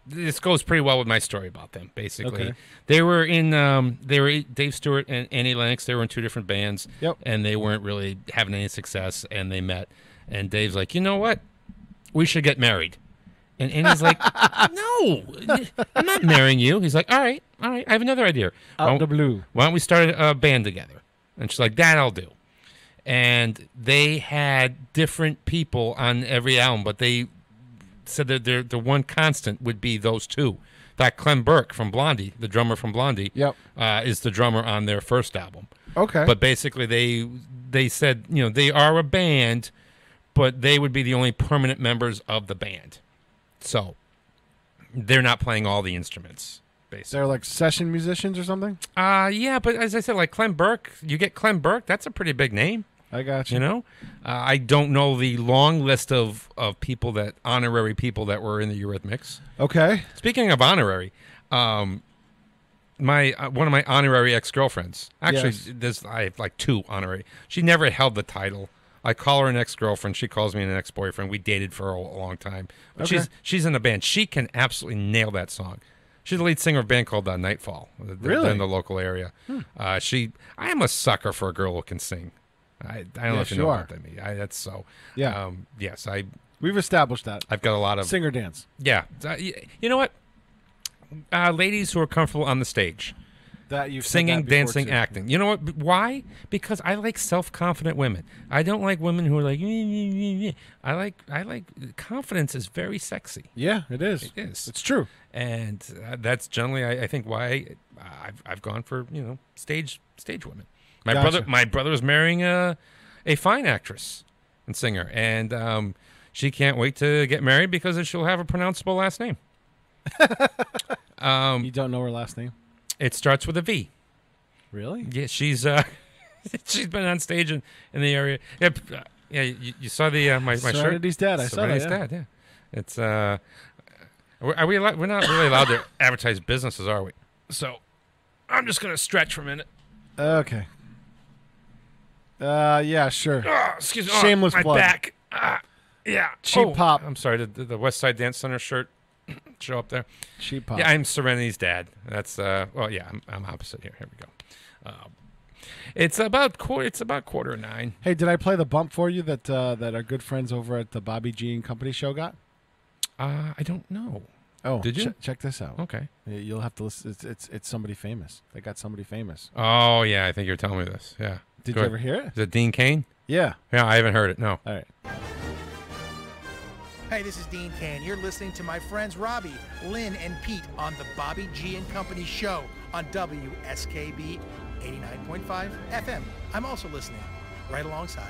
this goes pretty well with my story about them. Basically, Okay. they were in. Um, they were Dave Stewart and Annie Lennox. They were in two different bands. Yep. And they weren't really having any success. And they met. And Dave's like, you know what? We should get married. And Annie's like, no, I'm not marrying you. He's like, all right, all right. I have another idea. Out Why the don't- blue. Why don't we start a band together? And she's like, that I'll do. And they had different people on every album, but they said that their the one constant would be those two. In fact, Clem Burke from Blondie, the drummer from Blondie, Yep. uh, is the drummer on their first album. Okay. But basically, they they said, you know, they are a band, but they would be the only permanent members of the band. So they're not playing all the instruments, basically. They're like session musicians or something? Uh, yeah, but as I said, like Clem Burke, you get Clem Burke, that's a pretty big name. I got you. You know? Uh, I don't know the long list of, of people that, honorary people that were in the Eurythmics. Okay. Speaking of honorary, um, my uh, one of my honorary ex-girlfriends, actually, Yes. there's I have like two honorary. She never held the title. I call her an ex-girlfriend. She calls me an ex-boyfriend. We dated for a, a long time. But Okay. she's she's in a band. She can absolutely nail that song. She's the lead singer of a band called uh, Nightfall. They're- they're Really? in the local area. Hmm. Uh, she, I am a sucker for a girl who can sing. I, I don't know Yes, if you you know are. about that. Me, I, that's so. Yeah. Um, yes, I. We've established that. I've got a lot of Sing or dance. Yeah. Uh, y- you know what? Uh, ladies who are comfortable on the stage. That you've said Singing, that before, dancing, too. acting. You know what? B- Why? Because I like self-confident women. I don't like women who are like. "Eh, eh, eh, eh." I like. I like. Confidence is very sexy. Yeah, it is. It is. It's true. And uh, that's generally, I, I think, why I've I've gone for you know stage stage women. My Gotcha. brother, my brother is marrying a a fine actress and singer, and um, she can't wait to get married because she'll have a pronounceable last name. um, You don't know her last name? It starts with a V. Really? Yeah, she's uh, she's been on stage in, in the area. Yeah, p- uh, yeah. You, you saw the uh, my my shirt. Serenity's Dad, I saw that, Serenity's yeah. Dad. Yeah, it's uh, are are we allowed, we're not really allowed to advertise businesses, are we? So, I'm just gonna stretch for a minute. Okay. Uh, yeah, sure. Oh, excuse me. Oh, Shameless my plug. back. Ah, yeah. Cheap Oh, pop. I'm sorry. Did the, the West Side Dance Center shirt show up there? Cheap pop. Yeah, I'm Serenity's dad. That's uh. Well, yeah, I'm, I'm opposite here. Here we go. Uh, it's about quarter. It's about quarter nine. Hey, did I play the bump for you that uh, that our good friends over at the Bobby G and Company show got? Uh, I don't know. Oh, Did you? ch- check this out. Okay. Yeah, you'll have to listen. It's, it's it's somebody famous. They got somebody famous. Oh yeah, I think you're telling me this. Yeah. Did Go you ahead. ever hear it? Is it Dean Cain? Yeah. Yeah, I haven't heard it. No. All right. Hey, this is Dean Cain. You're listening to my friends Robbie, Lynn, and Pete on the Bobby G and Company show on W S K B eighty-nine point five F M. I'm also listening right alongside.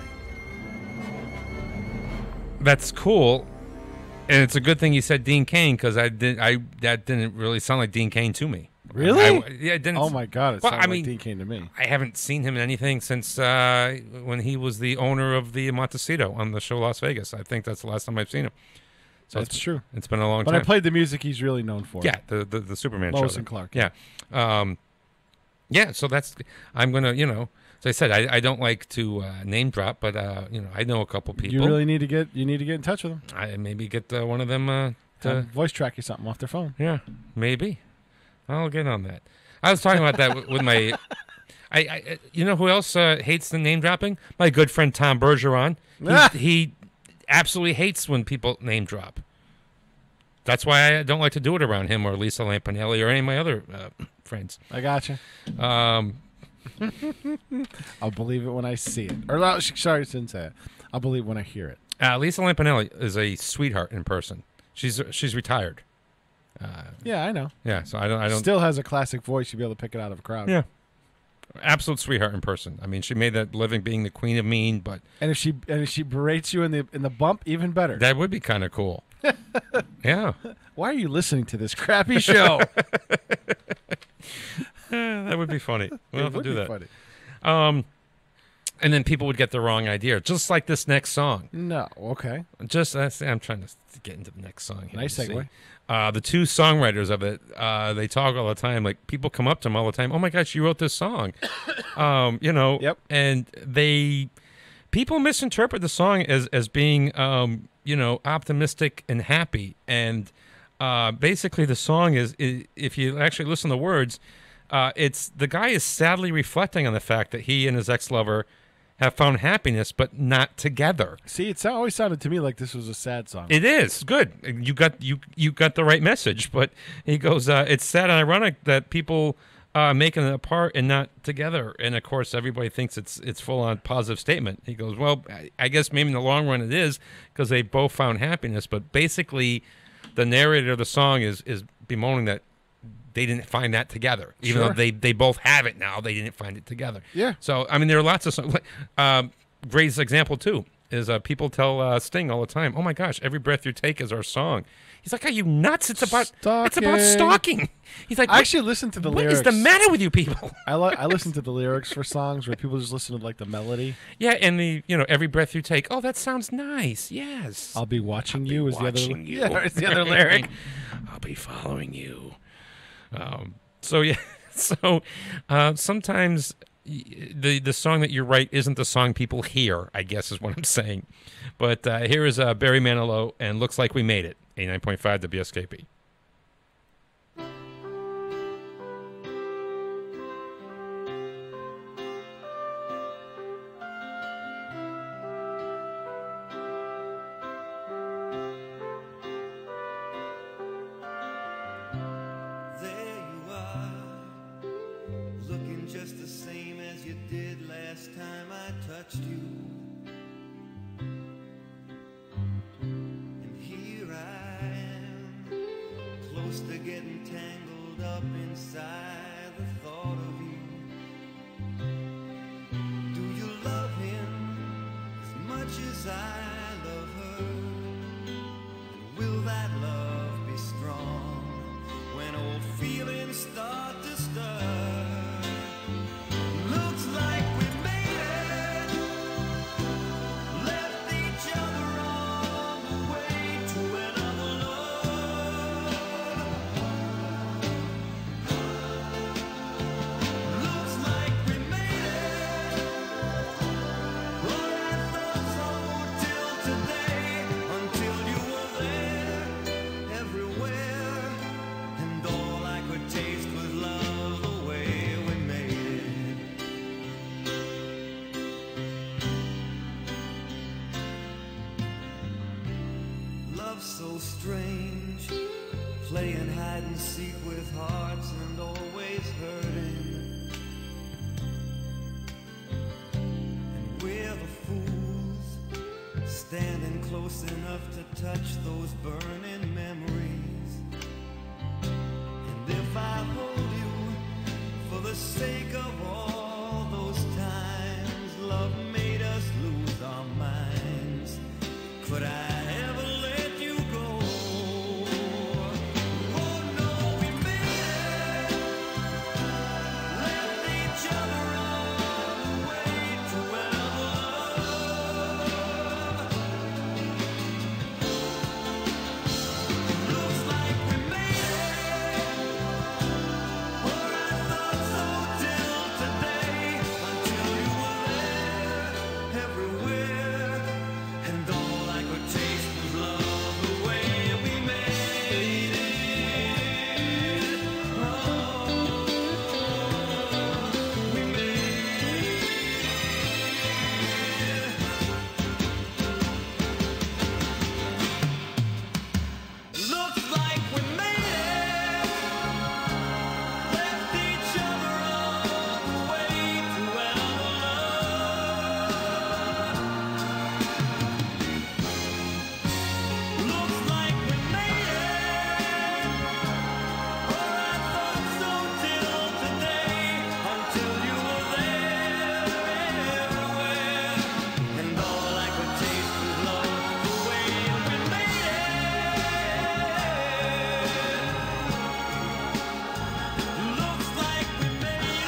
That's cool, and it's a good thing you said Dean Cain because I did. I that didn't really sound like Dean Cain to me. Really? I, yeah, it didn't. Oh my God! It Well, sounded I like mean, Dean Cain to me. I haven't seen him in anything since uh, when he was the owner of the Montecito on the show Las Vegas. I think that's the last time I've seen him. So That's it's- true. It's been a long But time. I played the music he's really known for. Yeah, the the, the Superman show. Lois there. and Clark. Yeah. Um, yeah, so that's I'm gonna you know as I said I, I don't like to uh, name drop, but uh, you know I know a couple people. You really need to get you need to get in touch with them. I maybe get uh, one of them uh, to Have them voice track you something off their phone. Yeah, maybe. I'll get on that. I was talking about that with, with my. I, I, you know who else uh, hates the name dropping? My good friend Tom Bergeron. He, Ah. he absolutely hates when people name drop. That's why I don't like to do it around him or Lisa Lampanelli or any of my other uh, friends. I gotcha. Um, I'll believe it when I see it. Or no, sh- sorry, I didn't say it. I'll believe it when I hear it. uh, Lisa Lampanelli is a sweetheart in person. She's she's retired. Uh, Yeah, I know. yeah, so I don't. I don't. Still has a classic voice. You'll be able to pick it out of a crowd. Yeah. Absolute sweetheart in person. I mean, she made that living being the queen of mean, but And if she and if she berates you in the in the bump, even better. that would be kind of cool. Yeah. Why are you listening to this crappy show? Eh, that would be funny. We'll have to would do be that. funny. Um, and then people would get the wrong idea, just like this next song. No, okay. Just uh, I'm trying to get into the next song. Here. Nice Let's see. segue. Uh, the two songwriters of it, uh, they talk all the time. Like people come up to them all the time. Oh my gosh, you wrote this song. um, you know. Yep. And they people misinterpret the song as as being um, you know optimistic and happy. And Uh, basically, the song is, is, if you actually listen to the words, uh, it's the guy is sadly reflecting on the fact that he and his ex-lover have found happiness, but not together. See, it always sounded to me like this was a sad song. It is good. You got you you got the right message. But he goes, uh, it's sad and ironic that people uh, making it apart and not together. And of course, everybody thinks it's it's full on positive statement. He goes, well, I, I guess maybe in the long run it is because they both found happiness. But basically, the narrator of the song is is bemoaning that they didn't find that together, even Sure. though they, they both have it now. They didn't find it together. Yeah. So I mean, there are lots of songs. Um, great example too is uh, people tell uh, Sting all the time, "Oh my gosh, Every Breath You Take is our song." He's like, "Are you nuts? It's about it's about stalking." He's like, I actually listened to the what lyrics. What is the matter with you people? I li- I listen to the lyrics for songs where people just listen to like the melody. Yeah, and the you know Every Breath You Take. Oh, that sounds nice. Yes. I'll be watching I'll you be is the other. watching you. Yeah, it's the other lyric. I'll be following you. Um, so yeah, so uh, sometimes y- the the song that you write isn't the song people hear, I guess is what I'm saying. But uh, here is uh, Barry Manilow and Looks Like We Made It, eighty-nine point five W S K P. There you are, looking just the same as you did last time I touched you. And here I am, close to getting tangled up inside the thought of you. Do you love him as much as I love her? And will that love be strong when old feelings start to stir? Looks like we made it, left each other on the way to another love. Looks like we made it, or I thought so till today, until you were there, everywhere. And all I could taste was love the way we made it. Love so strange, playing hide and seek with hearts and always hurting. And we're the fools, standing close enough to touch those burning memories. And if I hold you for the sake of all those times love made us lose our minds, could I ever let you go? Oh no, we made it, left each other on the way to another love. Looks like we made it, or I thought so till today, until you were there, everywhere. And all I could taste was love the way we made it. Oh, we made it. Looks like we made it, left each other on the way to another love. Looks like we made it, or I thought so till today, until you were there, everywhere. And all I could taste was love the way we made it. Looks like we made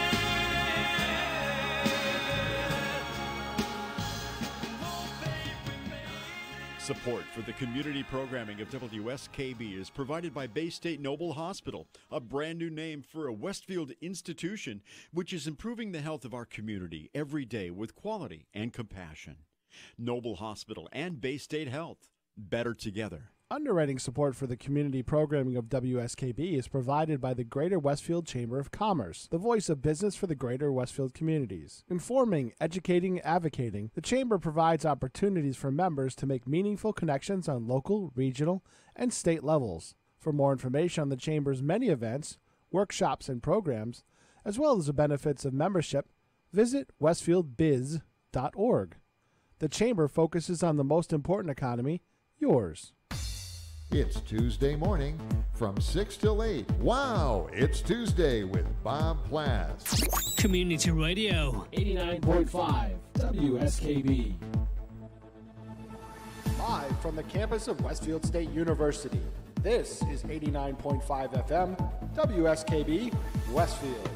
Support for the community programming of W S K B is provided by Bay State Noble Hospital, a brand new name for a Westfield institution which is improving the health of our community every day with quality and compassion. Noble Hospital and Bay State Health, better together. Underwriting support for the community programming of W S K B is provided by the Greater Westfield Chamber of Commerce, the voice of business for the Greater Westfield communities. Informing, educating, advocating, the Chamber provides opportunities for members to make meaningful connections on local, regional, and state levels. For more information on the Chamber's many events, workshops, and programs, as well as the benefits of membership, visit westfield biz dot org. The Chamber focuses on the most important economy, yours. It's Tuesday morning from six till eight. Wow, it's Tuesday with Bob Plass. Community Radio. eighty-nine point five W S K B. Live from the campus of Westfield State University, this is eighty-nine point five F M, W S K B, Westfield.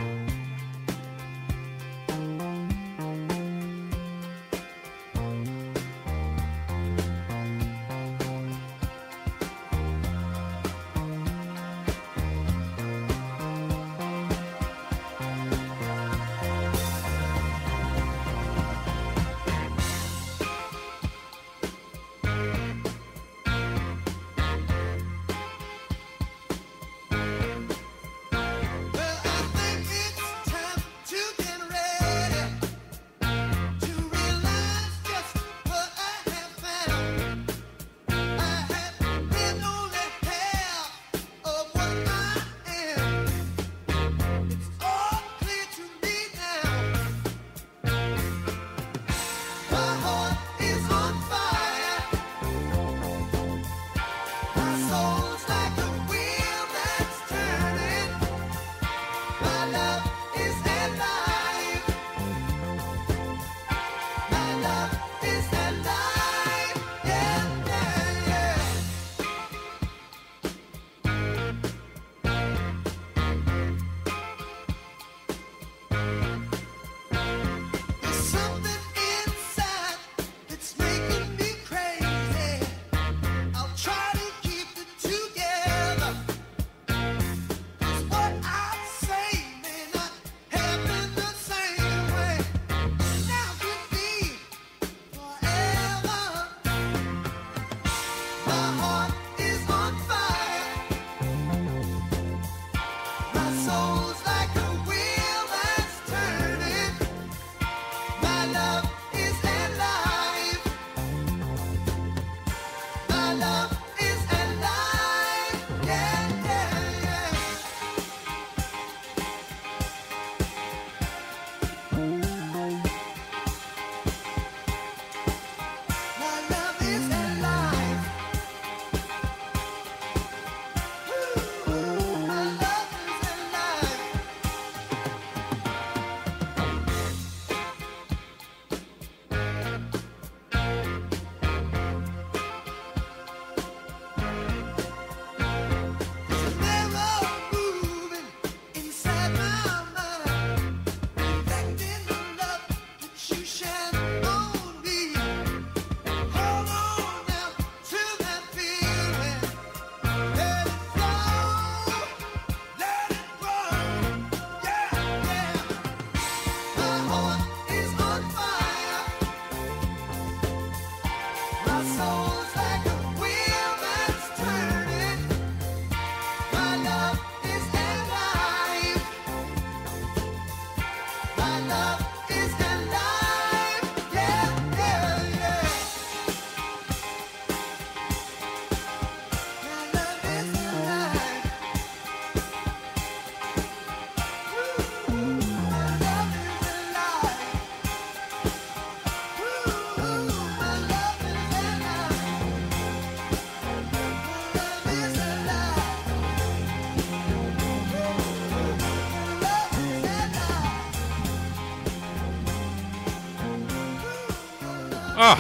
Oh,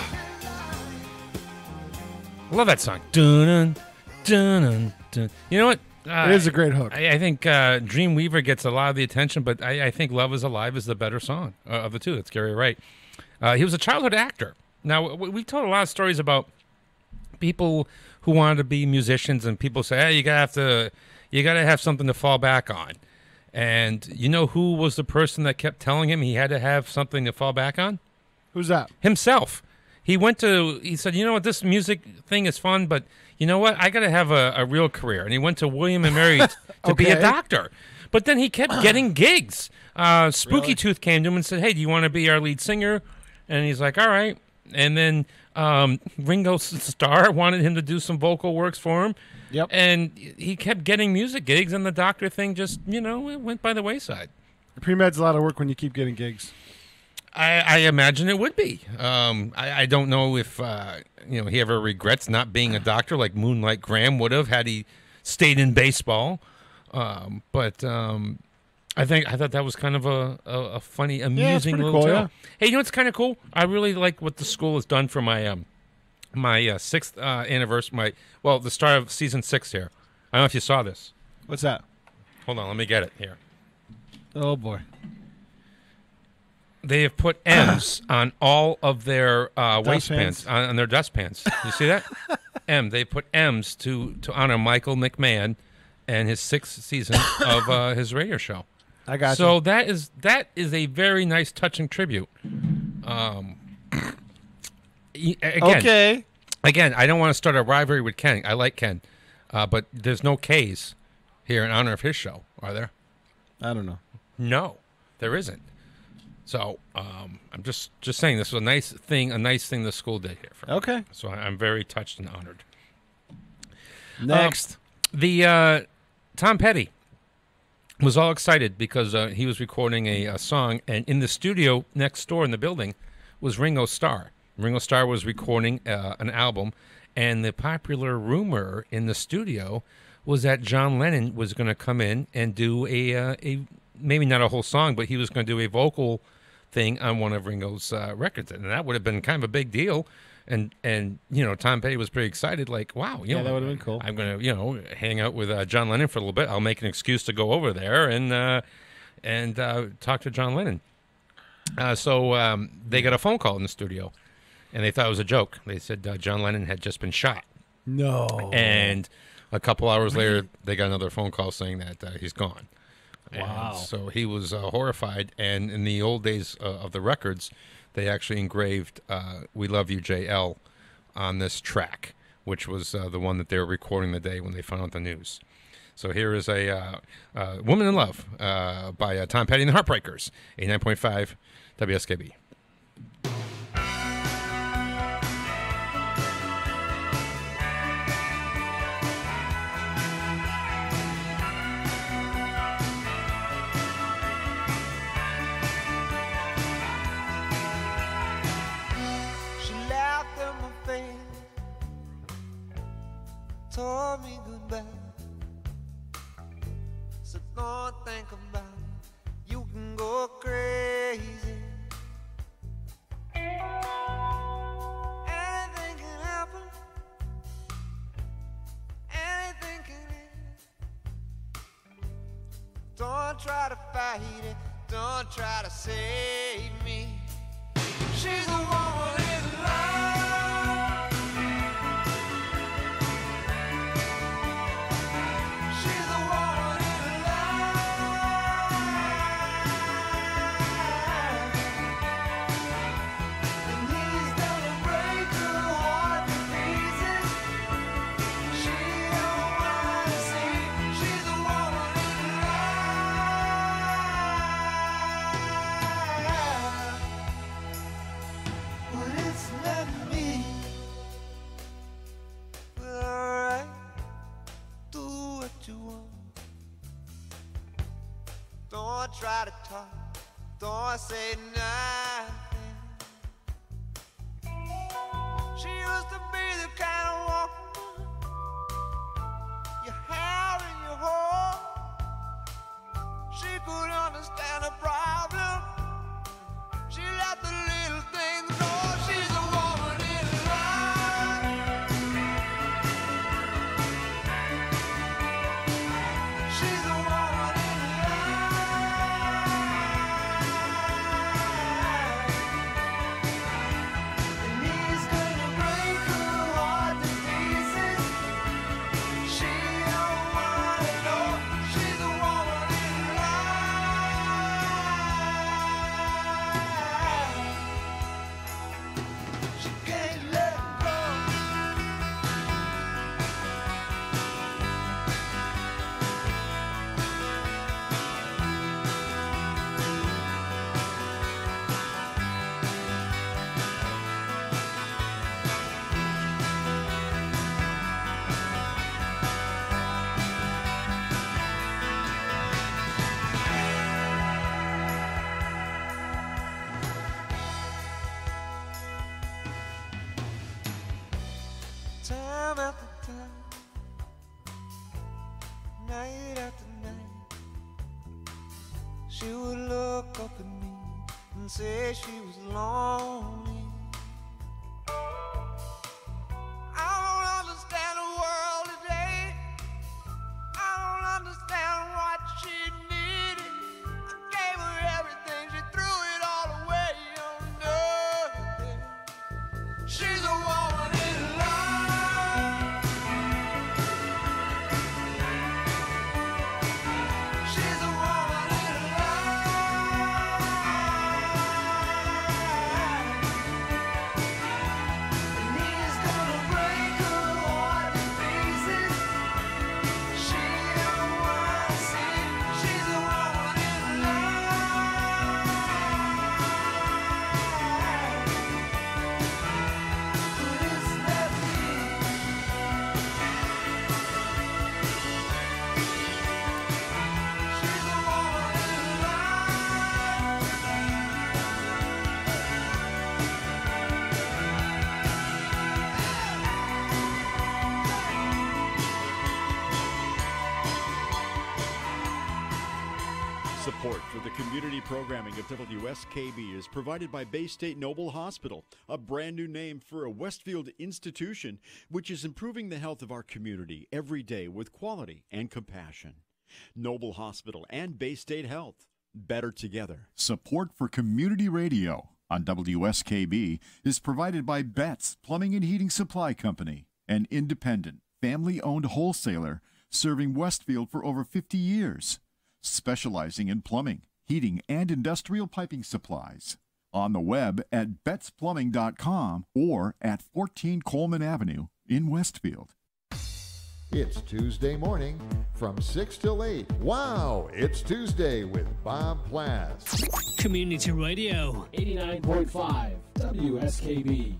love that song. Dun, dun, dun, dun. You know what? Uh, It is a great hook. I, I think uh, Dreamweaver gets a lot of the attention, but I, I think Love Is Alive is the better song uh, of the two. It's Gary Wright. Uh, he was a childhood actor. Now, we- we've told a lot of stories about people who wanted to be musicians, and people say, "Hey, you gotta have to, you gotta have something to fall back on." And you know who was the person that kept telling him he had to have something to fall back on? Who's that? Himself. he went to. He said, "You know what? This music thing is fun, but you know what? I got to have a, a real career." And he went to William and Mary t- to be a Okay. doctor. But then he kept getting gigs. Uh, Spooky Really? Tooth came to him and said, "Hey, do you want to be our lead singer?" And he's like, "All right." And then um, Ringo Starr wanted him to do some vocal works for him. Yep. And he kept getting music gigs, and the doctor thing just, you know, it went by the wayside. Pre-med's a lot of work when you keep getting gigs. I, I imagine it would be. Um, I, I don't know if uh, you know he ever regrets not being a doctor like Moonlight Graham would have had he stayed in baseball. Um, but um, I think I thought that was kind of a, a, a funny, amusing pretty little cool, tale. yeah. Hey, you know what's kind of cool? I really like what the school has done for my um, my uh, sixth uh, anniversary. My well, the start of season six here. I don't know if you saw this. What's that? Hold on, let me get it here. Oh boy. They have put M's on all of their uh, Dust waistbands, pants. on, on their dust pants. You see that? M. They put M's to, to honor Michael McMahon and his sixth season of uh, his radio show. I got so you. that is that is a very nice, touching tribute. Um, e- again, Okay. Again, I don't want to start a rivalry with Ken. I like Ken, uh, but there's no K's here in honor of his show, are there? I don't know. No, there isn't. So um, I'm just just saying this was a nice thing, a nice thing the school did here for me. Okay. So I, I'm very touched and honored. Next. Um, the uh, Tom Petty was all excited because uh, he was recording a, a song, and in the studio next door in the building was Ringo Starr. Ringo Starr was recording uh, an album, and the popular rumor in the studio was that John Lennon was going to come in and do a uh, a maybe not a whole song, but he was going to do a vocal thing on one of Ringo's uh, records, and that would have been kind of a big deal. And and you know, Tom Petty was pretty excited, like, wow, you Yeah, know, that would have been cool. I'm gonna you know hang out with uh, John Lennon for a little bit. I'll make an excuse to go over there and uh, and uh, talk to John Lennon. Uh, so um, they got a phone call in the studio, and they thought it was a joke. They said uh, John Lennon had just been shot. No. And a couple hours later, they got another phone call saying that uh, he's gone. Wow. And so he was uh, horrified. And in the old days uh, of the records, they actually engraved uh, "We Love You, J L" on this track, which was uh, the one that they were recording the day when they found out the news. So here is a uh, uh, "Woman in Love" uh, by uh, Tom Petty and the Heartbreakers, eighty-nine point five W S K B. She laughed in my face, told me goodbye. Said, don't think about it, you can go crazy. Anything can happen, anything can end. Don't try to fight it, don't try to save me. She's a woman in love. She's a woman in love. And he's gonna break her heart to pieces. She don't wanna see. She's a woman in love. But it's not me. Well, alright, do what you want. Don't try to talk, don't say nothing. She used to be the kind of woman you have in your home. She could understand a problem. She let the little things go. She's a woman in love. She's a woman in love. night after night, she would look up at me and say she was lonely. I don't understand the world today. I don't understand what she needed. I gave her everything, she threw it all away on another day. She's a woman in love. She's a woman in love. And he's gonna break her heart to pieces. She don't wanna see. She's a woman in love. But it's that deep. She's a woman in love. Support for the community programming of W S K B is provided by Bay State Noble Hospital, a brand new name for a Westfield institution which is improving the health of our community every day with quality and compassion. Noble Hospital and Bay State Health, better together. Support for community radio on W S K B is provided by Betts Plumbing and Heating Supply Company, an independent, family-owned wholesaler serving Westfield for over fifty years, specializing in plumbing, heating, and industrial piping supplies. On the web at betts plumbing dot com or at fourteen Coleman Avenue in Westfield. It's Tuesday morning from six till eight. Wow, it's Tuesday with Bob Plass. Community Radio. eighty-nine point five W S K B.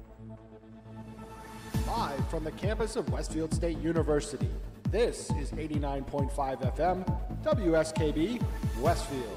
Live from the campus of Westfield State University, this is eighty-nine point five F M, W S K B, Westfield.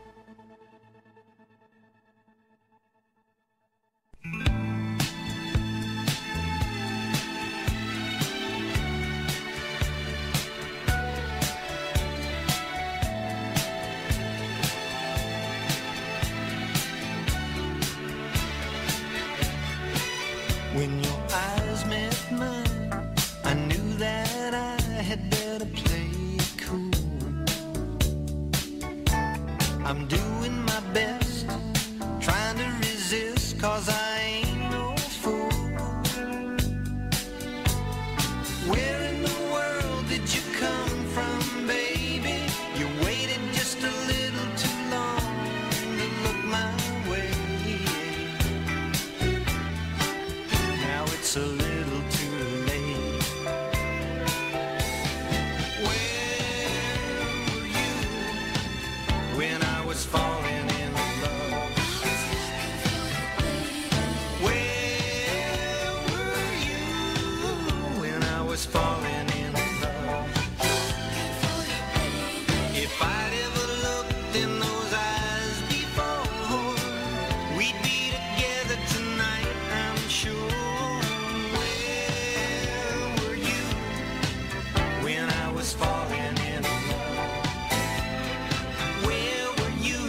When your eyes met mine, I knew that I had better play it cool. I'm doing my best, trying to resist, cause I ain't no fool. Where in the world did you come from, baby? You waited just a little too long to look my way. Now it's a little too late. Where were you when I was falling in love? Where were you when I was falling in love? If I'd ever looked in those eyes before, we'd be together tonight, I'm sure. Where were you when I was falling in love? Where were you?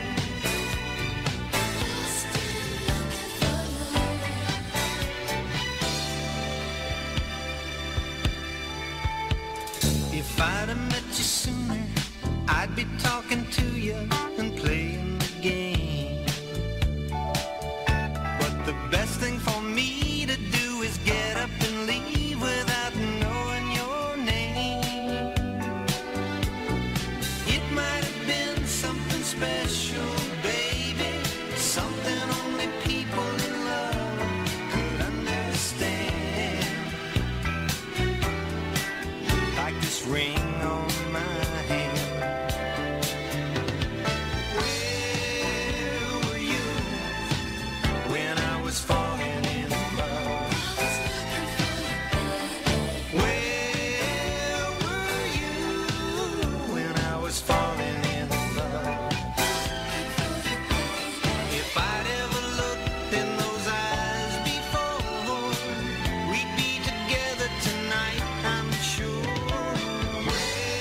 If I'd have met you sooner, I'd be talking to you and playing the game. But the best thing for me to do is get up and leave without knowing your name. It might have been something special, baby, something only people in love could understand. Like this ring on my hand. Where were you when I was falling in love? Where were you when I was falling in love? If I'd ever looked in those eyes before, we'd be together tonight, I'm sure. Where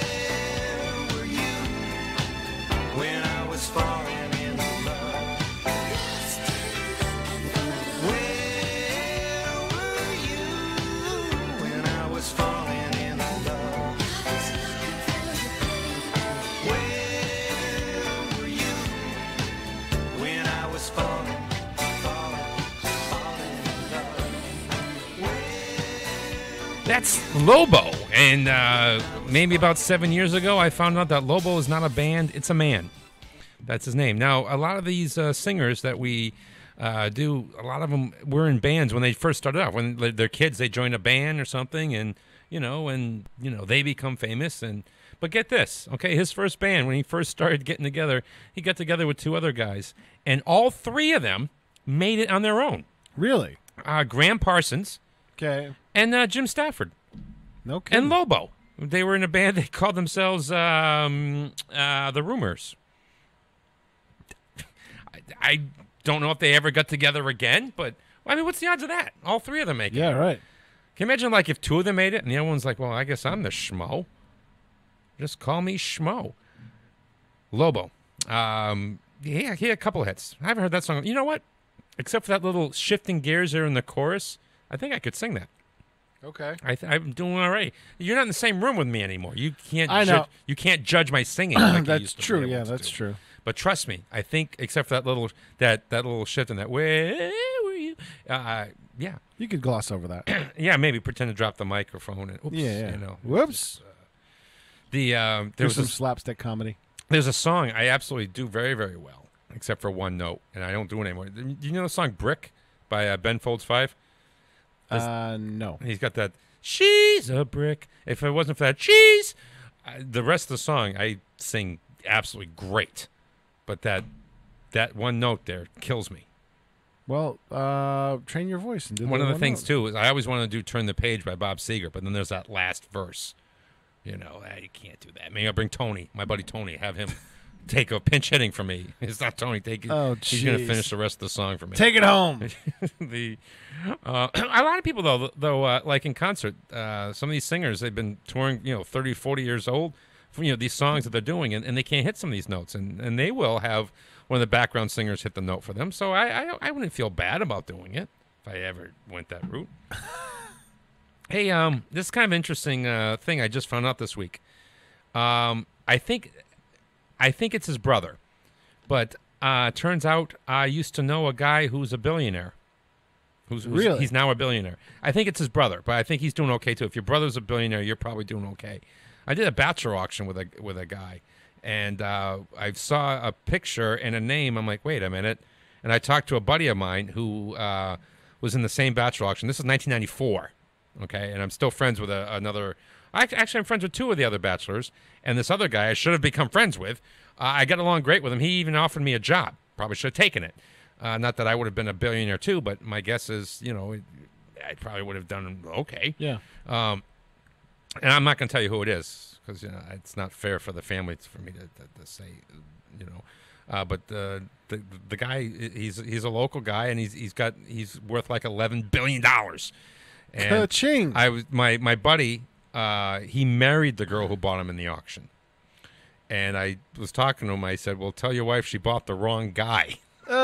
that's Lobo. And uh, maybe about seven years ago, I found out that Lobo is not a band, it's a man. That's his name. Now, a lot of these uh, singers that we uh, do, a lot of them were in bands when they first started off. When they're kids, they join a band or something, and, you know, and, you know, they become famous. And But get this, okay, his first band, when he first started getting together, he got together with two other guys, and all three of them made it on their own. Really? Uh, Graham Parsons. Okay. And uh, Jim Stafford. No kidding. And Lobo. They were in a band, they called themselves um, uh, The Rumors. I, I don't know if they ever got together again, but, I mean, what's the odds of that? All three of them make it. Yeah, right. Can you imagine, like, if two of them made it, and the other one's like, well, I guess I'm the schmo. Just call me Schmo. Lobo. Um, yeah, he had a couple of hits. I haven't heard that song. You know what? Except for that little shifting gears there in the chorus, I think I could sing that. Okay. I th- I'm doing all right. You're not in the same room with me anymore. You can't. I know. Judge, you can't judge my singing. Like you That's used to true. be able Yeah, to that's do. true. But trust me, I think except for that little that that little shift in that where were you? Uh, yeah. You could gloss over that. Yeah, maybe pretend to drop the microphone and oops, Yeah, yeah. you know. Whoops. Uh, the um, there There's was some a, slapstick comedy. there's a song I absolutely do very very well, except for one note, and I don't do it anymore. Do you know the song "Brick" by uh, Ben Folds Five? There's- Uh, no. He's got that. She's a brick. If it wasn't for that cheese, I, the rest of the song I sing absolutely great, but that that one note there kills me. Well, uh, train your voice and do One of the one things note. too is I always want to do "Turn the Page" by Bob Seger, but then there's that last verse. You know, ah, you can't do that. Maybe I'll bring Tony, my buddy Tony, have him take a pinch hitting for me. It's not Tony. Take it. Oh, He's gonna jeez. finish the rest of the song for me. Take it home. the uh, a lot of people though though uh, like in concert, uh, some of these singers they've been touring, you know, thirty, forty years old. For, you know, these songs that they're doing, and, and they can't hit some of these notes, and, and they will have one of the background singers hit the note for them. So I I, I wouldn't feel bad about doing it if I ever went that route. Hey, um, this is kind of interesting uh, thing I just found out this week. Um, I think, I think it's his brother, but uh, turns out I used to know a guy who's a billionaire. Who's, who's Really? He's now a billionaire. I think it's his brother, but I think he's doing okay too. If your brother's a billionaire, you're probably doing okay. I did a bachelor auction with a with a guy, and uh, I saw a picture and a name. I'm like, wait a minute, and I talked to a buddy of mine who uh, was in the same bachelor auction. This is nineteen ninety-four, okay, and I'm still friends with a, another. I, actually, I'm friends with two of the other bachelors, and this other guy I should have become friends with. Uh, I got along great with him. He even offered me a job. Probably should have taken it. Uh, not that I would have been a billionaire too, but my guess is, you know, I probably would have done okay. Yeah. Um, and I'm not going to tell you who it is because you know it's not fair for the family for me to, to, to say, you know. Uh, but uh, the the guy he's he's a local guy and he's he's got he's worth like eleven billion dollars. Ka-ching. I was my my buddy. Uh, he married the girl who bought him in the auction, and I was talking to him. I said, "Well, tell your wife she bought the wrong guy."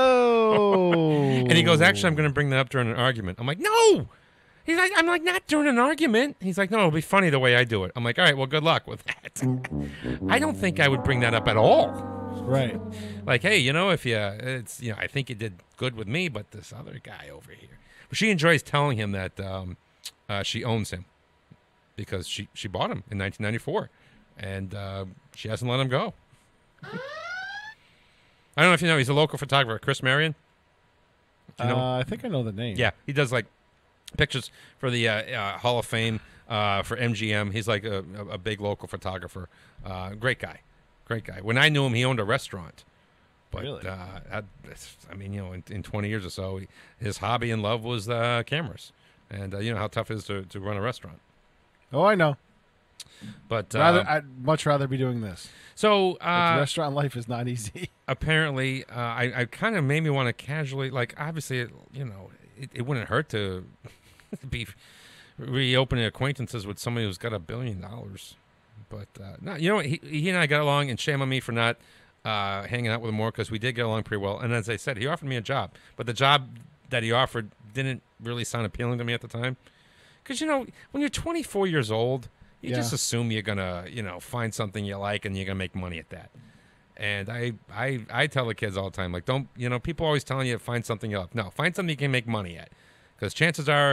Oh. And he goes, "Actually, I'm going to bring that up during an argument." I'm like, "No." He's like, "I'm like, not during an argument." He's like, "No, it'll be funny the way I do it." I'm like, "All right, well, good luck with that." I don't think I would bring that up at all. Right. Like, hey, you know, if you, it's, you know, I think you did good with me, but this other guy over here. But she enjoys telling him that um, uh, she owns him because she, she bought him in nineteen ninety-four, and uh, she hasn't let him go. I don't know if you know, he's a local photographer, Chris Marion. Do you know? Uh, I think I know the name. Yeah, he does like pictures for the uh, uh, Hall of Fame uh, for M G M. He's like a, a, a big local photographer. Uh, great guy, great guy. When I knew him, he owned a restaurant. But Really? uh, I, I mean, you know, in, in twenty years or so, he, his hobby and love was uh, cameras, and uh, you know how tough it is to, to run a restaurant. Oh, I know. But uh, Rather, I'd much rather be doing this. so But uh, restaurant life is not easy. apparently, uh, I, I kind of made me want to casually, like, obviously, it, you know, it, it wouldn't hurt to be reopening acquaintances with somebody who's got a billion dollars. But, uh, no, you know what? He, he and I got along, and shame on me for not uh, hanging out with him more because we did get along pretty well. And as I said, he offered me a job. But the job that he offered didn't really sound appealing to me at the time. Because, you know, when you're twenty-four years old, you Yeah. just assume you're going to, you know, find something you like and you're going to make money at that. And I, I, I tell the kids all the time, like, don't, you know, people always telling you to find something you like. No, find something you can make money at. Because chances are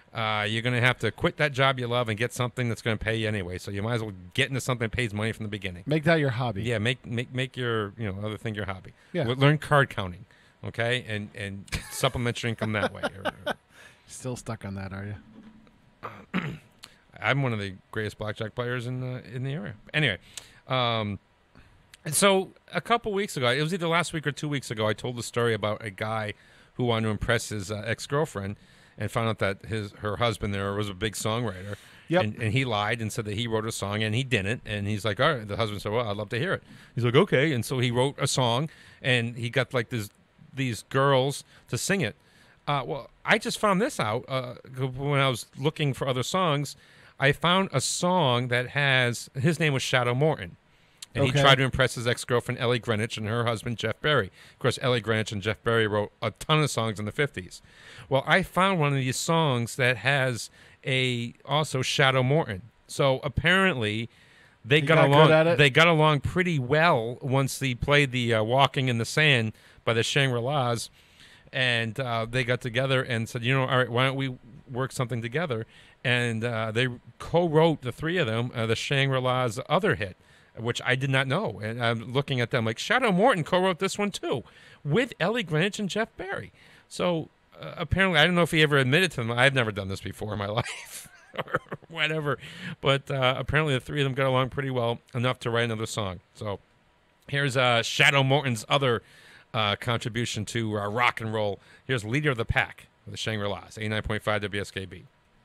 uh, you're going to have to quit that job you love and get something that's going to pay you anyway. So you might as well get into something that pays money from the beginning. Make that your hobby. Yeah, make make make your you know other thing your hobby. Yeah. Le- Learn card counting, okay, and and supplement your income that way. Still stuck on that, are you? I'm one of the greatest blackjack players in the in the area. Anyway, um, and so a couple weeks ago, it was either last week or two weeks ago, I told the story about a guy who wanted to impress his uh, ex-girlfriend and found out that his her husband there was a big songwriter. Yep. And, and he lied and said that he wrote a song, and he didn't. And he's like, all right. The husband said, well, I'd love to hear it. He's like, okay. And so he wrote a song, and he got like this these girls to sing it. Uh, well, I just found this out uh, when I was looking for other songs. I found a song that has, his name was Shadow Morton. And Okay. he tried to impress his ex-girlfriend, Ellie Greenwich, and her husband, Jeff Berry. Of course, Ellie Greenwich and Jeff Berry wrote a ton of songs in the fifties. Well, I found one of these songs that has a also Shadow Morton. So apparently they He got, got along good at it? they got along pretty well once he played the uh, Walking in the Sand by the Shangri-Las. And uh, they got together and said, you know, all right, why don't we work something together? And uh, they co-wrote, the three of them, uh, the Shangri-La's other hit, which I did not know. And I'm looking at them like, Shadow Morton co-wrote this one too, with Ellie Greenwich and Jeff Berry. So uh, apparently, I don't know if he ever admitted to them. I've never done this before in my life or whatever. But uh, apparently the three of them got along pretty well, enough to write another song. So here's uh, Shadow Morton's other uh, contribution to uh, rock and roll. Here's Leader of the Pack with the Shangri-Las, eighty-nine point five W S K B.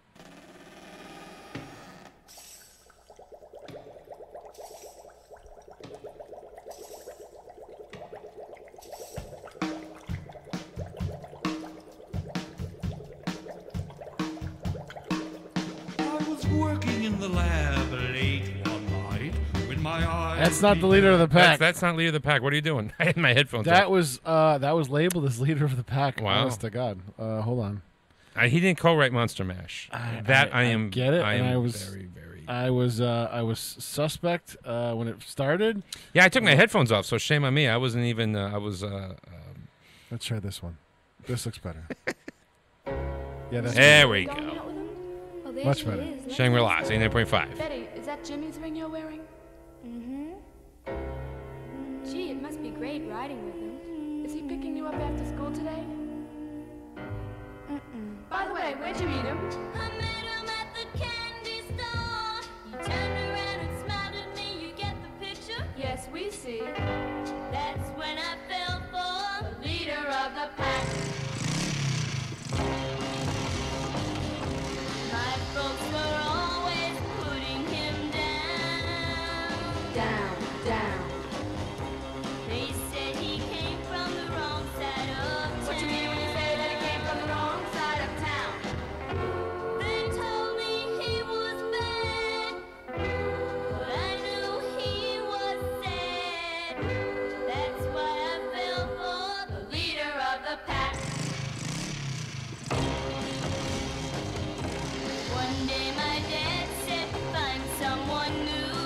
I was working in the lab late one night when my eyes. That's not the leader of the pack. That's, that's not Leader of the Pack. What are you doing? I had my headphones That up. was uh, that was labeled as leader of the pack. Wow. Honest to God. Uh, hold on. Uh, he didn't co-write Monster Mash. that I, am. get it. I and am I was very, very. I was uh, I was suspect uh, when it started. Yeah, I took my headphones off, so shame on me. I wasn't even. Uh, I was. Uh, um, Let's try this one. This looks better. Yeah, that's there better. we go. Oh, there Much she better. is. Shangri-Las, eighty-nine point five. Betty, is that Jimmy's ring you're wearing? Mm-hmm. Gee, it must be great riding with him. Is he picking you up after school today? Mm-mm. By the way, where'd you meet him? I met him at the candy store. You turned around and smiled at me. You get the picture? Yes, we see. That's when I fell for the leader of the pack. My folks were always putting him down. Down, down. They said he came from the wrong side of town. What you mean when you say that he came from the wrong side of town? They told me he was bad, but I knew he was sad. That's why I fell for the leader of the pack. One day my dad said, find someone new.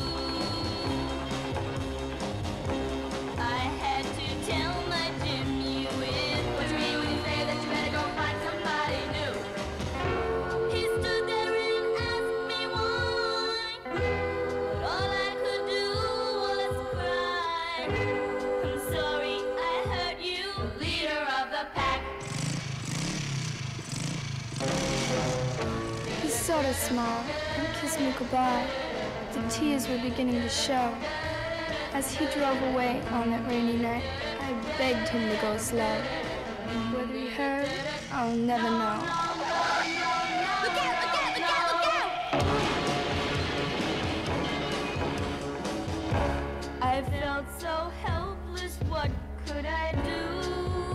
I had to tell my Jim you is What you mean when you say that you better go find somebody new? He stood there and asked me why, but all I could do was cry. I'm sorry I hurt you, leader of the pack. He sort of smiled and kissed me goodbye. The tears were beginning to show. As he drove away on that rainy night, I begged him to go slow. Whether he heard, I'll never know. Look out, look out, look out, look out! I felt so helpless, what could I do?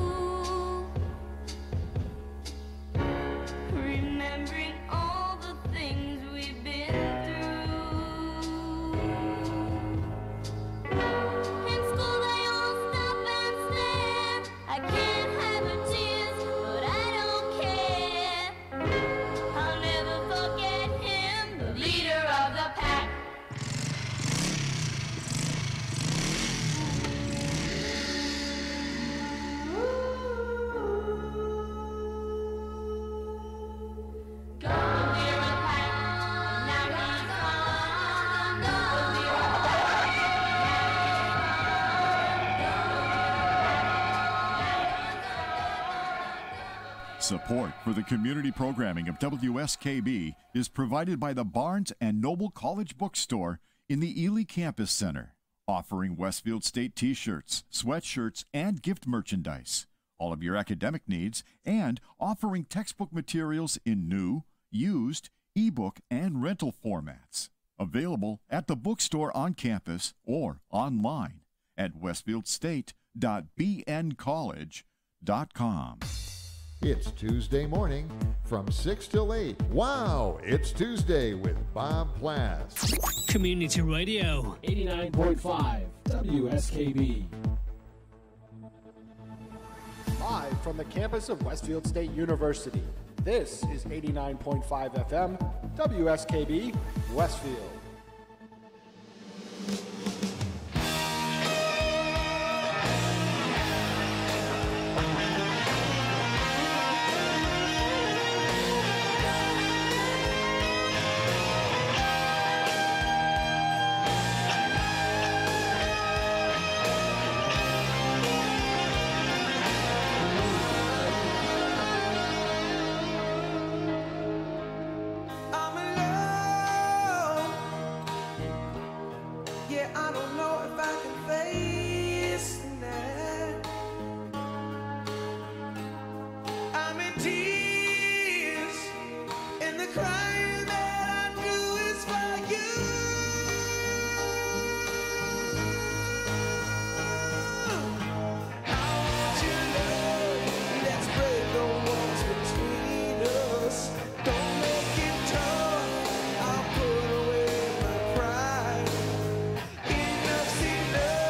Remembering all the things we've been through. In school they all stop and stare. I can't have her tears, but I don't care. I'll never forget him, the leader of the pack. Support for the community programming of W S K B is provided by the Barnes and Noble College Bookstore in the Ely Campus Center, offering Westfield State t-shirts, sweatshirts, and gift merchandise, all of your academic needs, and offering textbook materials in new, used, ebook, and rental formats. Available at the bookstore on campus or online at westfield state dot b n college dot com. It's Tuesday morning from six till eight. Wow, it's Tuesday with Bob Plass. Community Radio, eighty-nine point five W S K B. Live from the campus of Westfield State University, this is eighty-nine point five F M, W S K B, Westfield. I'm alone. Yeah, I don't know if I can face the night. I'm in tears, and the crying that I do is for you. I want your love. Let's break the walls between us. Don't make it tough. I'll put away my pride. Enough's enough.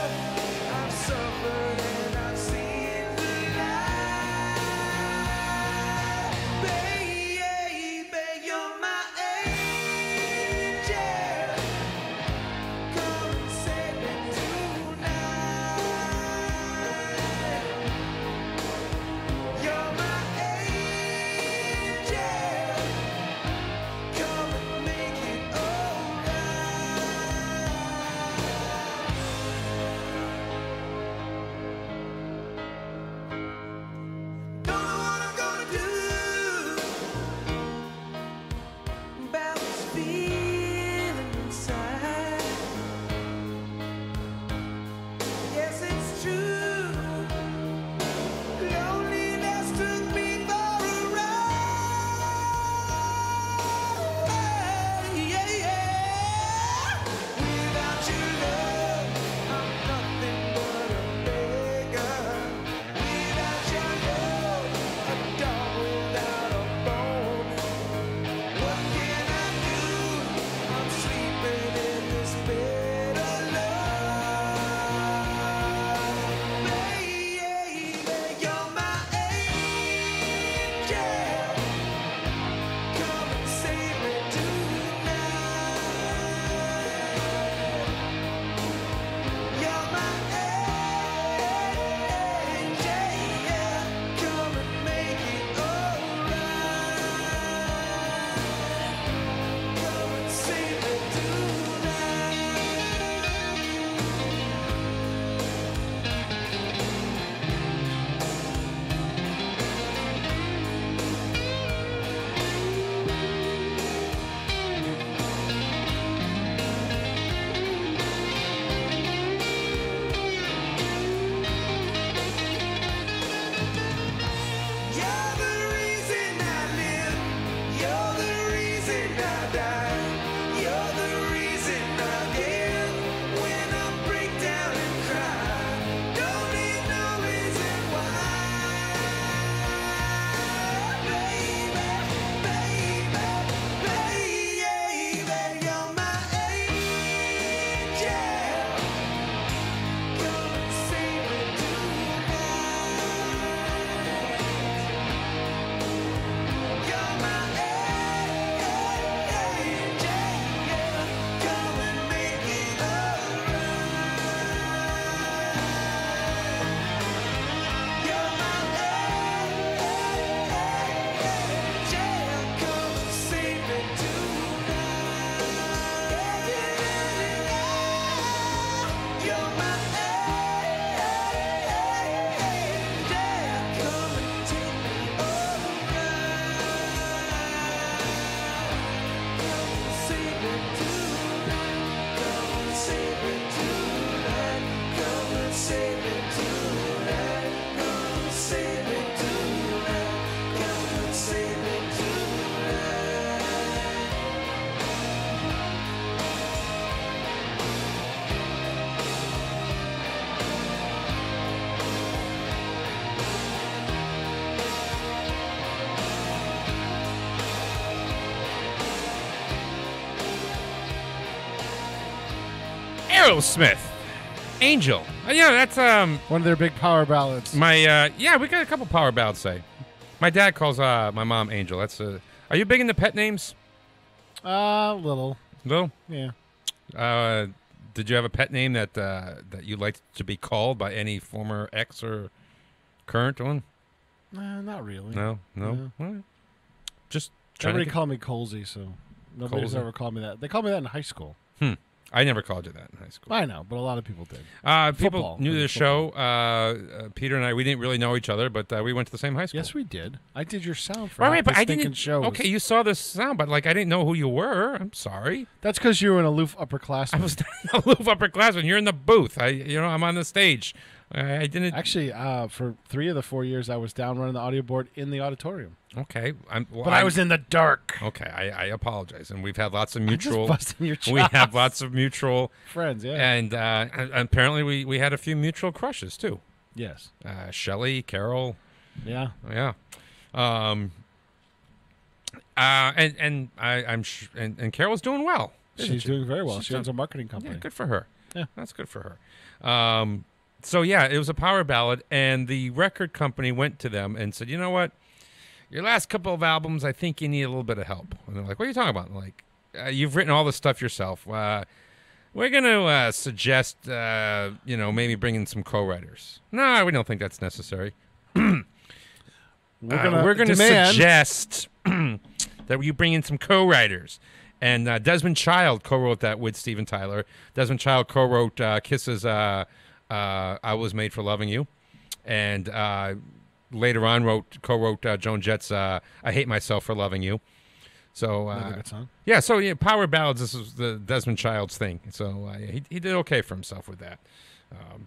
Aerosmith, Angel. Uh, yeah, that's um one of their big power ballads. My uh, yeah, we got a couple power ballads. Say, my dad calls uh my mom Angel. That's uh, are you big into pet names? Uh, little. Little? Yeah. Uh, did you have a pet name that uh, that you liked to be called by any former ex or current one? Uh, not really. No, no. No. All right. Just trying Everybody to get- called me Colsey, so nobody's Colsey? ever called me that. They called me that in high school. Hmm. I never called you that in high school. I know, but a lot of people did. Uh, people Football. new to the Football. show. Uh, uh, Peter and I, we didn't really know each other, but uh, we went to the same high school. Yes, we did. I did your sound for Right, half right, but this I stinking didn't. shows. Okay, you saw this sound, but like I didn't know who you were. I'm sorry. That's because you were an aloof upperclassman. I was not aloof upperclassman. You're in the booth. I, you know, I'm on the stage. I, I didn't Actually, uh, for three of the four years, I was down running the audio board in the auditorium. Okay, I'm, well, But I I'm- was in the dark. Okay, I, I apologize, and we've had lots of I'm just mutual. busting your we have chops. lots of mutual Friends, yeah. and, uh, and apparently we, we had a few mutual crushes too. Yes. Uh, Shelley, Carol. Yeah. Yeah. Um. Uh, and and I, I'm sh- and, and Carol's doing well. isn't She's she? doing very well. She's She owns doing- a marketing company. Yeah, good for her. Yeah. That's good for her. Um. So yeah, it was a power ballad, and the record company went to them and said, "You know what? Your last couple of albums, I think you need a little bit of help." And they're like, "What are you talking about?" I'm like, uh, "You've written all this stuff yourself. Uh, we're going to uh, suggest, uh, you know, maybe bringing some co-writers." No, we don't think that's necessary. We're Uh, gonna we're going to demand- suggest that you bring in some co-writers. And uh, Desmond Child co-wrote that with Steven Tyler. Desmond Child co-wrote uh, Kiss's uh, uh, "I Was Made for Loving You," and uh, later on wrote co-wrote uh, Joan Jett's uh, "I Hate Myself for Loving You." So uh, Another good song. yeah, so yeah, power ballads. This is the Desmond Child's thing. So uh, he he did okay for himself with that. Um,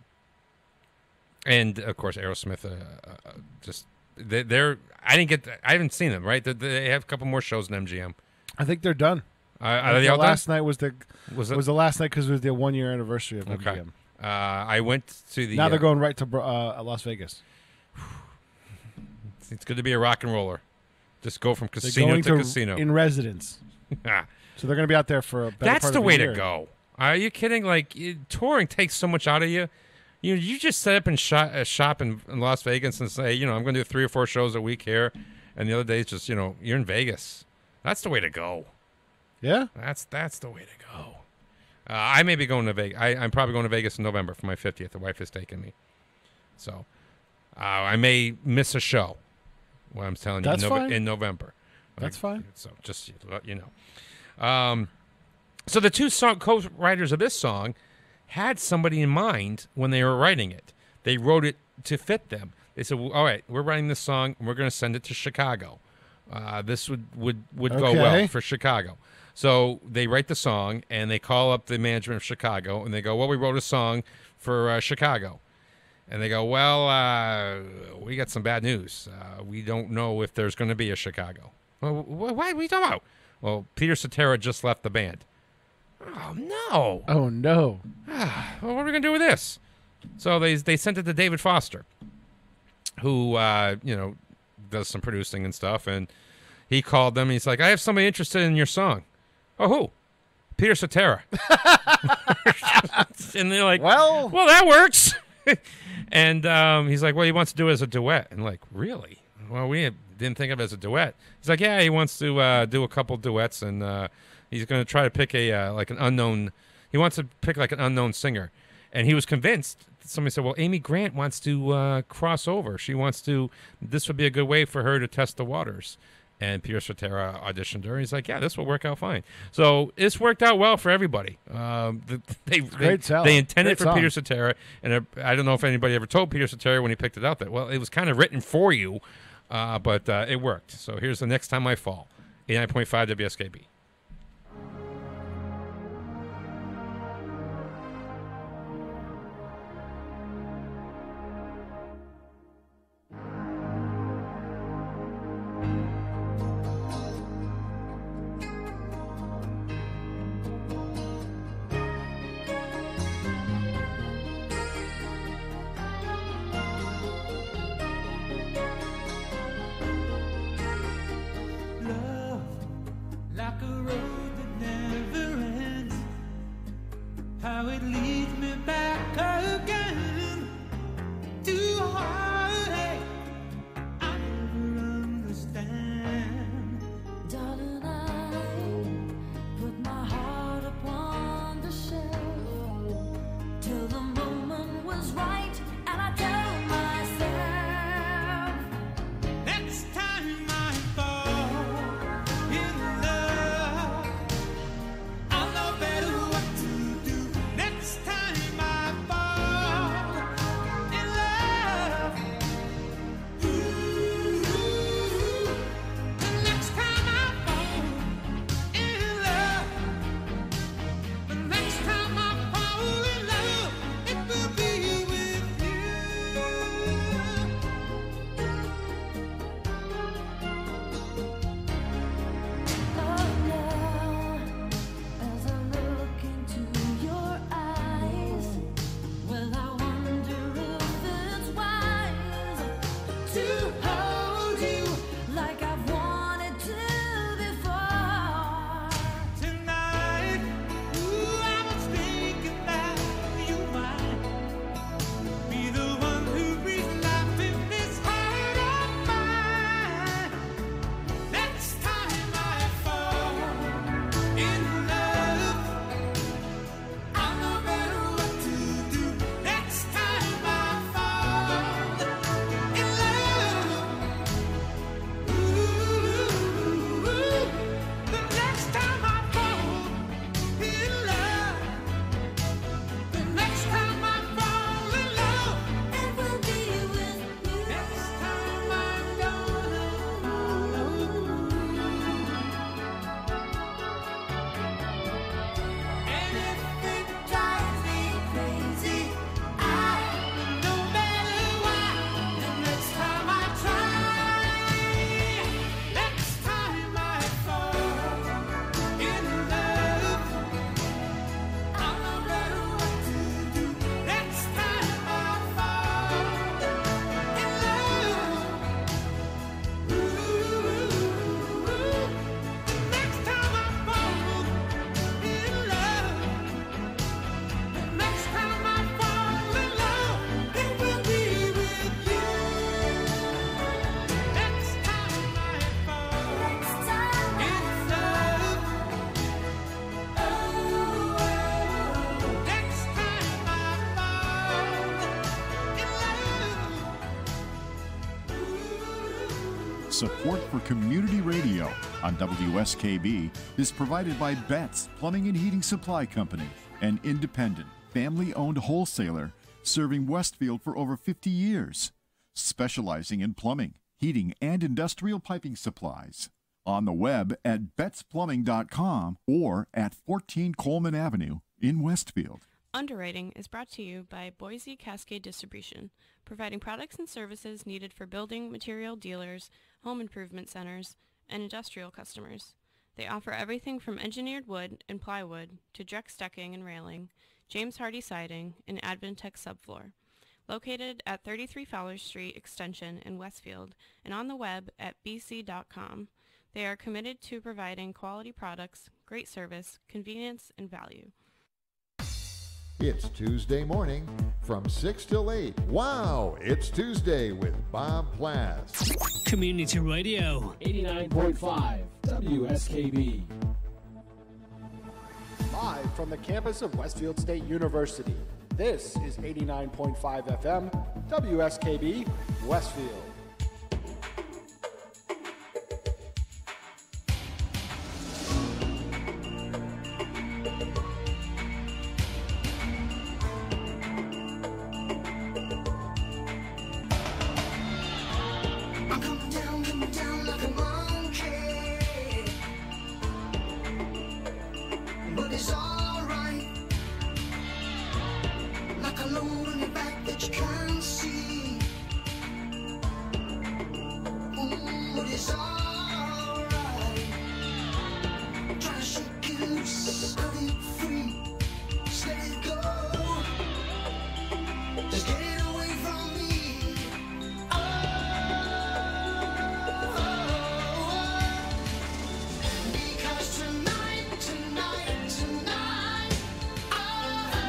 and of course, Aerosmith. Uh, uh, just they, they're. I didn't get. The, I haven't seen them. Right? They, they have a couple more shows in M G M. I think they're done. Uh, are Like they the all done? last night was the Was was, it- was the last night because it was the one year anniversary of Okay. M G M. Uh, I went to the. Now they're uh, going right to Bro- uh, Las Vegas. It's good to be a rock and roller. Just go from They're casino going to, to casino. in residence. So they're going to be out there for a better That's part the of a way year. to go. Are you kidding? Like it, touring takes so much out of you. You you just set up and shop, uh, shop in, in Las Vegas and say, you know, I'm going to do three or four shows a week here, and the other days just, you know, you're in Vegas. That's the way to go. Yeah, that's that's the way to go. Uh, I may be going to Vegas. I, I'm probably going to Vegas in November for my fiftieth. The wife is taking me, so uh, I may miss a show. Well, I'm telling you, That's in, Nove- fine. in November. That's fine. So just to let you know. Um, so the two song co-writers of this song had somebody in mind when they were writing it. They wrote it to fit them. They said, well, all right, we're writing this song, and we're going to send it to Chicago. Uh, this would, would, would go Okay. well for Chicago. So they write the song, and they call up the management of Chicago, and they go, well, we wrote a song for uh, Chicago. And they go, well, uh, we got some bad news. Uh, we don't know if there's going to be a Chicago. Well, wh- wh- what are you talking about? Well, Peter Cetera just left the band. Oh, no. Oh, no. Well, what are we going to do with this? So they they sent it to David Foster, who, uh, you know, does some producing and stuff. And he called them. And he's like, I have somebody interested in your song. Oh, who? Peter Cetera. And they're like, well, well, that works. And um, he's like, well, he wants to do it as a duet. And like, really? Well, we didn't think of it as a duet. He's like, yeah, he wants to uh, do a couple duets, and uh, he's going to try to pick a uh, like an unknown. He wants to pick like an unknown singer, and he was convinced. Somebody said, well, Amy Grant wants to uh, cross over. She wants to. This would be a good way for her to test the waters. And Peter Cetera auditioned her. He's like, yeah, this will work out fine. So this worked out well for everybody. Um, the, they, they, Great sell. they intended Great for song. Peter Cetera, and uh, I don't know if anybody ever told Peter Cetera when he picked it out that, well, it was kind of written for you, uh, but uh, it worked. So here's The Next Time I Fall, eighty-nine point five W S K B. Love, like a how it leads me back again to a heartache I never understand. Darling, I put my heart upon the shelf till the moment was right, and I tell myself, next time I fall in love, I'll know better what to do. Next time I fall in love, ooh, the next time I fall in love, the next time I fall in love, it will be with you. oh now, as I look into your eyes, well, I wonder if it's wise to hold you like I've wanted to before. Tonight, ooh, I was thinking that you might be the one who breathes life in this heart of mine. Next time I fall in love, I'll know better what to do. Next time I fall in love, ooh, the next time I fall in love, the next time I fall in love, It will be with you. next time I'm gonna follow. And if it drives me crazy, I no matter why, the next time I try, next time I fall in love, I'll know better what to do. Next time I fall in love, ooh, the next time I fall in love, the next time I fall in love, it will be with you. Next time I fall Next time in love, oh, next time I fall in love. Support for community radio on W S K B is provided by Betts Plumbing and Heating Supply Company, an independent, family-owned wholesaler serving Westfield for over fifty years, specializing in plumbing, heating, and industrial piping supplies. On the web at betts plumbing dot com or at fourteen Coleman Avenue in Westfield. Underwriting is brought to you by Boise Cascade Distribution, providing products and services needed for building material dealers, home improvement centers, and industrial customers. They offer everything from engineered wood and plywood to Drex decking and railing, James Hardy siding, and Advantech subfloor. Located at thirty-three Fowler Street Extension in Westfield and on the web at b c dot com, they are committed to providing quality products, great service, convenience, and value. It's Tuesday morning from six till eight. Wow, it's Tuesday with Bob Plass. Community Radio. eighty-nine point five W S K B. Live from the campus of Westfield State University, this is eighty-nine point five F M, W S K B, Westfield. I'm coming down, coming down like a monkey, but it's alright. Like a load on your back that you can't see. Ooh, but it's alright. Try to shake it loose, cut it free, just let it go. Just get it away from me. Because tonight, tonight, tonight, I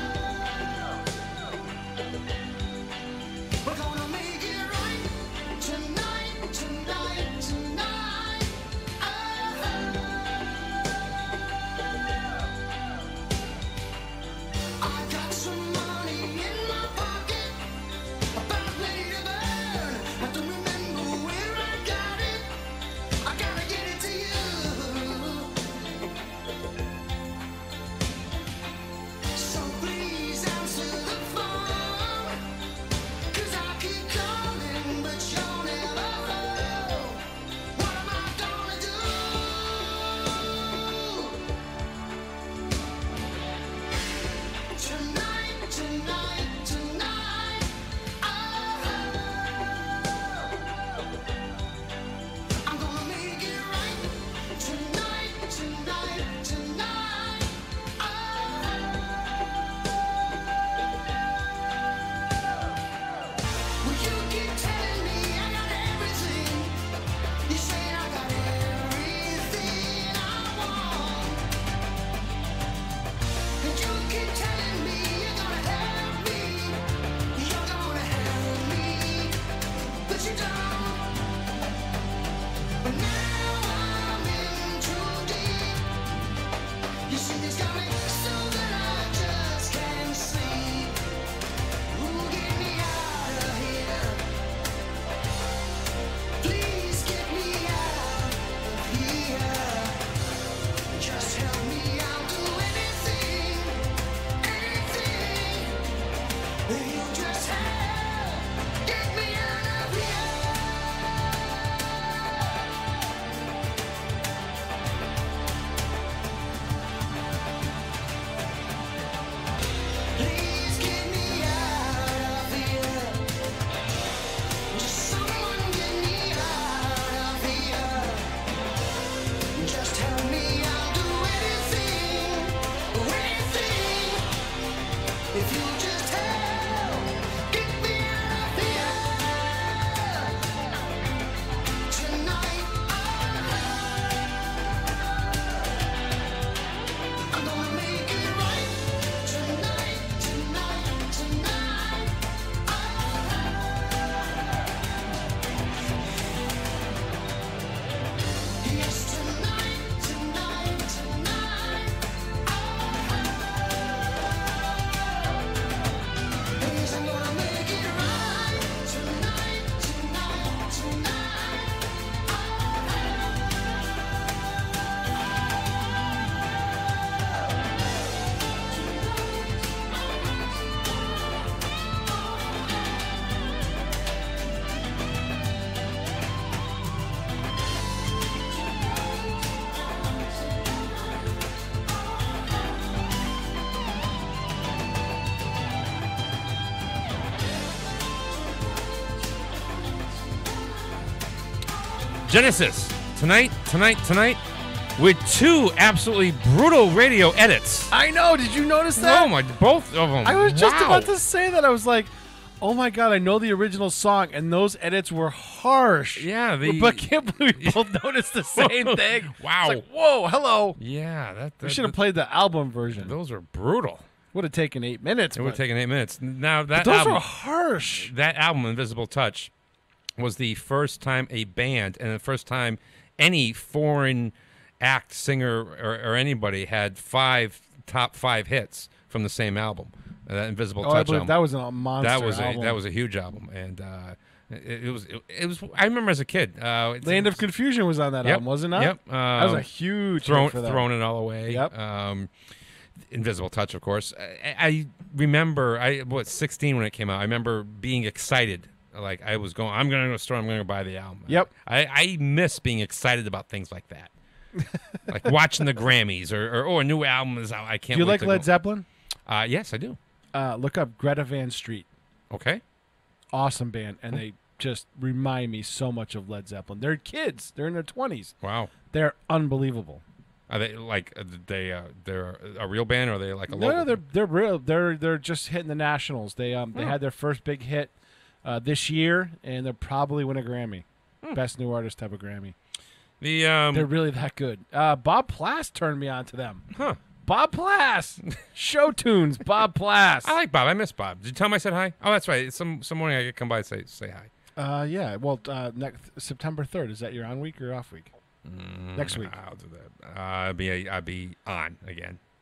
Genesis, tonight, tonight, tonight, with two absolutely brutal radio edits. I know. Did you notice that? Oh my, both of them. I was just Wow. about to say that. I was like, oh my god, I know the original song, and those edits were harsh. Yeah, the- but can't believe we both noticed the same thing. Wow. It's like, whoa, hello. Yeah, that, We that should have that- played the album version. Those are brutal. Would have taken eight minutes. It would have but- taken eight minutes. Now that But those album, were harsh. That album, Invisible Touch, was the first time a band and the first time any foreign act, singer, or, or anybody had five top five hits from the same album. Uh, that Invisible Oh, I Touch believe album. that was a monster That was album. a that was a huge album, and uh, it, it was it, it was. I remember as a kid. Uh, it's- Land of Confusion was on that Yep, album, wasn't it? Yep. that was a Um, huge thrown, hit for them. Thrown it all away. Yep. Um, Invisible Touch, of course. I, I remember I was sixteen when it came out. I remember being excited. Like I was going, I'm going to go to the store. I'm going to buy the album. Yep. I, I miss being excited about things like that, like watching the Grammys or, or oh, a new album is out. I can't. Do you wait like to Led go. Zeppelin? Uh, yes, I do. Uh, look up Greta Van Street. Okay. Awesome band, and they just remind me so much of Led Zeppelin. They're kids. They're in their twenties. Wow. They're unbelievable. Are they like uh, they uh, they're a real band or are they like a No, local? no, they're they're real. They're they're just hitting the nationals. They um they Oh. had their first big hit uh, this year, and they'll probably win a Grammy, Hmm. best new artist type of Grammy. The um, They're really that good. Uh, Bob Plass turned me on to them. Huh. Bob Plass, show tunes. Bob Plass. I like Bob. I miss Bob. Did you tell him I said hi? Oh, that's right. Some some morning I could come by and say say hi. Uh, yeah. Well, uh, next September third. Is that your on week or off week? Next week. I'll do that. Uh, I'll be I'll be on again.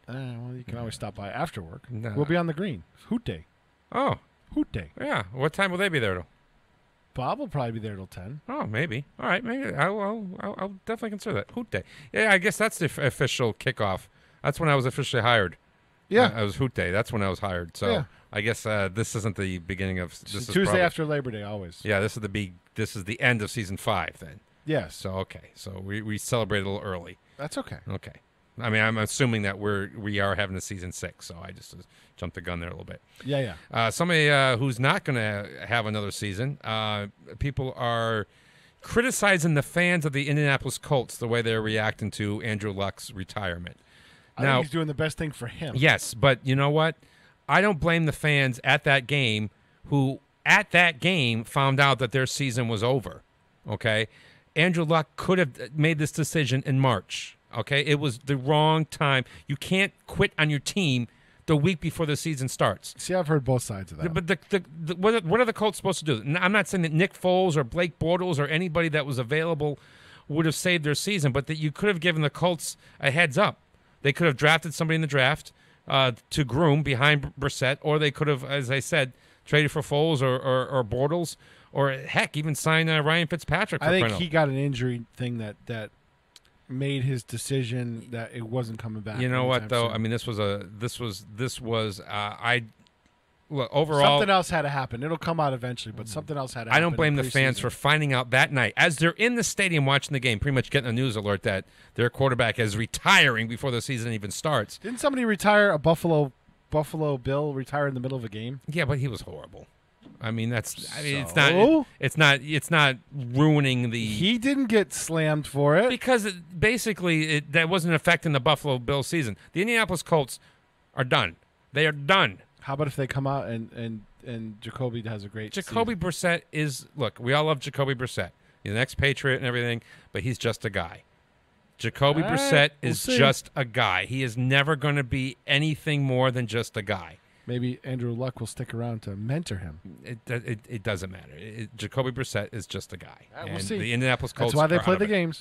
Uh, well, you can always stop by after work. No. We'll be on the green. Hoot Day. Oh. Hoot Day. Yeah. What time will they be there till? Bob will probably be there till ten. Oh, maybe. All right, maybe I'll, I'll, I'll, I'll definitely consider that. Hoot Day. Yeah, I guess that's the f- official kickoff. That's when I was officially hired. Yeah. Uh, I was Hoot Day. That's when I was hired. So Yeah. I guess uh, this isn't the beginning of this is Tuesday probably- after Labor Day, always. Yeah, this is the big. This is the end of season five. Then. Yes. So okay. So we we celebrate a little early. That's okay. Okay. I mean, I'm assuming that we're we are having a season six, so I just uh, jumped the gun there a little bit. Yeah, yeah. Uh, somebody uh, who's not going to have another season. Uh, people are criticizing the fans of the Indianapolis Colts the way they're reacting to Andrew Luck's retirement. I now, think he's doing the best thing for him. yes, but you know what? I don't blame the fans at that game who, at that game, found out that their season was over. Okay, Andrew Luck could have made this decision in March. Okay, it was the wrong time. You can't quit on your team the week before the season starts. See, I've heard both sides of that. But the, the, the, what, are, what are the Colts supposed to do? N- I'm not saying that Nick Foles or Blake Bortles or anybody that was available would have saved their season, but that you could have given the Colts a heads up. They could have drafted somebody in the draft uh, to groom behind Brissett, or they could have, as I said, traded for Foles or, or, or Bortles, or heck, even sign uh, Ryan Fitzpatrick for I think crying out- he got an injury thing that that made his decision that it wasn't coming back. You know what anytime though? soon. I mean, this was a this was this was uh, I look overall. Something else had to happen. It'll come out eventually, but something else had to happen. I don't blame in the fans preseason. for finding out that night as they're in the stadium watching the game, pretty much getting a news alert that their quarterback is retiring before the season even starts. Didn't somebody retire a Buffalo Buffalo Bill retire in the middle of a game? Yeah, but he was horrible. I mean, that's I mean, it's So? not it's not it's not ruining the He didn't get slammed for it. because it, basically it, that wasn't affecting the Buffalo Bills season. The Indianapolis Colts are done. They are done. How about if they come out and and and Jacoby has a great Jacoby Brissett is look. We all love Jacoby Brissett. He's an ex-Patriot and everything, but he's just a guy. Jacoby All right, Brissett we'll is see. just a guy. He is never going to be anything more than just a guy. Maybe Andrew Luck will stick around to mentor him. It it, it doesn't matter. It, Jacoby Brissett is just a guy. All right, we'll and see. the Indianapolis Colts. That's why they are play out the of it. games.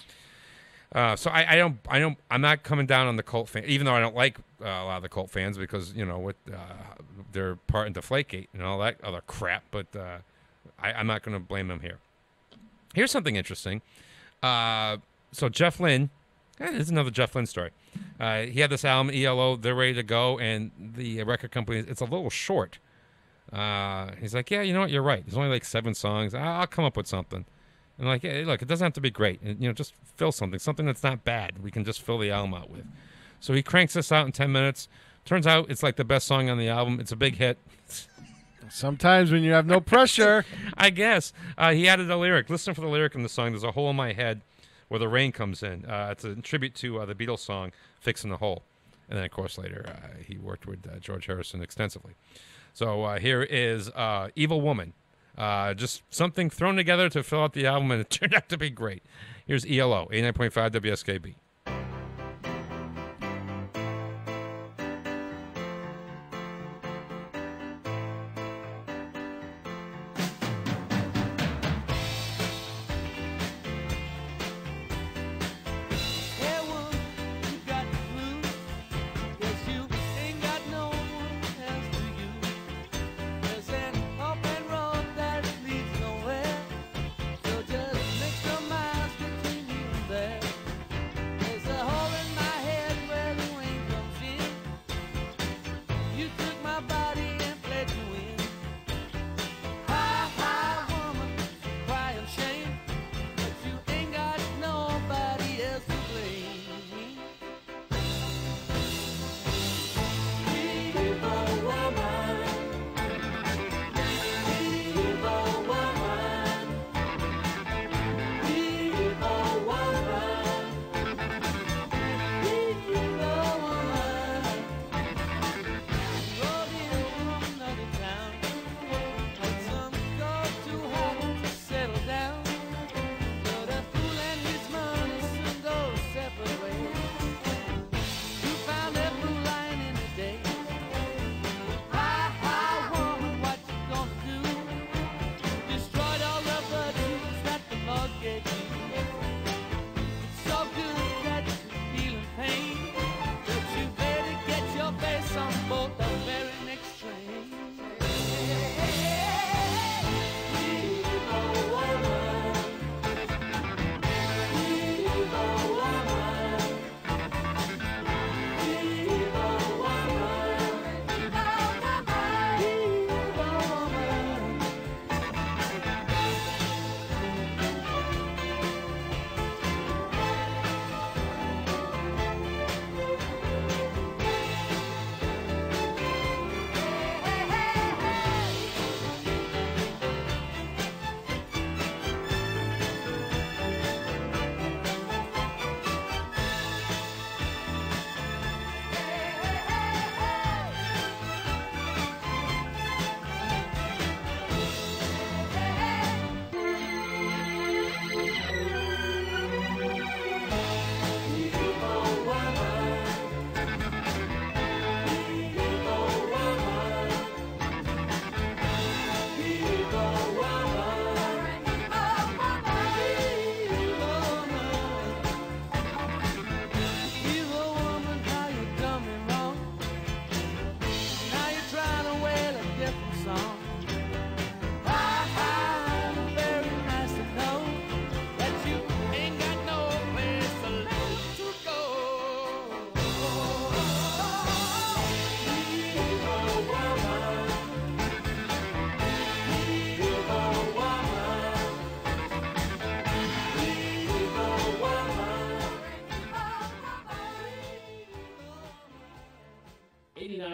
Uh, so I, I don't I don't I'm not coming down on the Colt fan, even though I don't like uh, a lot of the Colt fans because you know what uh, they're part in Deflategate and all that other crap. But uh, I, I'm not going to blame them here. Here's something interesting. Uh, so Jeff Lynne, eh, this is another Jeff Lynne story. Uh, he had this album E L O, they're ready to go, and the record company it's a little short. Uh, he's like, yeah, you know what, you're right. There's only like seven songs. I'll, I'll come up with something. And like, hey, look, it doesn't have to be great. You know, just fill something, something that's not bad. We can just fill the album out with. So he cranks this out in ten minutes. Turns out it's like the best song on the album. It's a big hit. Sometimes when you have no pressure, I guess uh, he added a lyric. Listen for the lyric in the song. There's a hole in my head where the rain comes in. Uh, it's a tribute to uh, the Beatles song "Fixing the Hole," and then of course later uh, he worked with uh, George Harrison extensively. So uh, here is uh, "Evil Woman." Uh, just something thrown together to fill out the album, and it turned out to be great. Here's E L O, eighty-nine point five W S K B.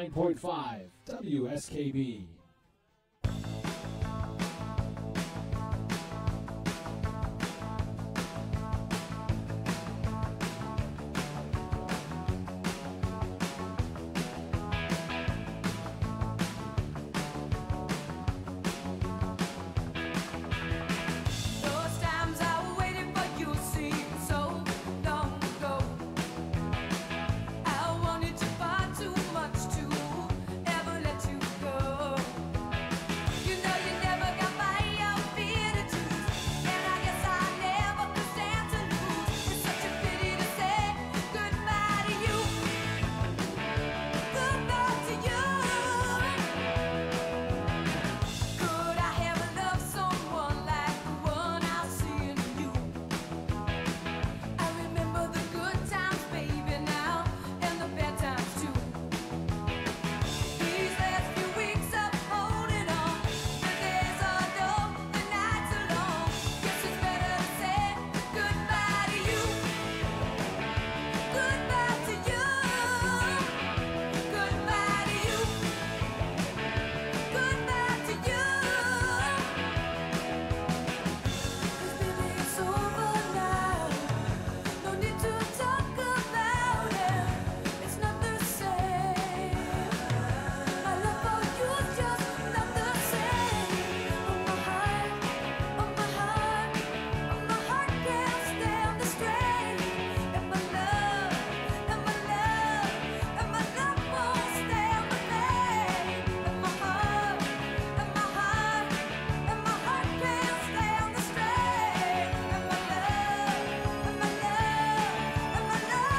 eighty-nine point five W S K B. Those times I was waiting for you seem so long ago. I wanted you far too much to ever let you go. You know you never got my fear to choose, and I guess I never could stand to lose. It's such a pity to say goodbye to you, goodbye to you. Could I ever love someone like the one I see in you? I remember the good times, baby, now, and the bad times too. These last few weeks of holding on, the days are dull, the nights are long. Guess it's better to say goodbye to you, goodbye to you, goodbye to you, goodbye to you. 'Cause baby, it's over now. No need to talk about it. It's not the same. My love for you is just not the same. Oh my heart, oh my heart, oh my heart can't stand the strain. And my love, and my love, and my love won't stand the pain. And my heart, and my heart, and my heart can't stand the strain. And my love, and my love, and my love.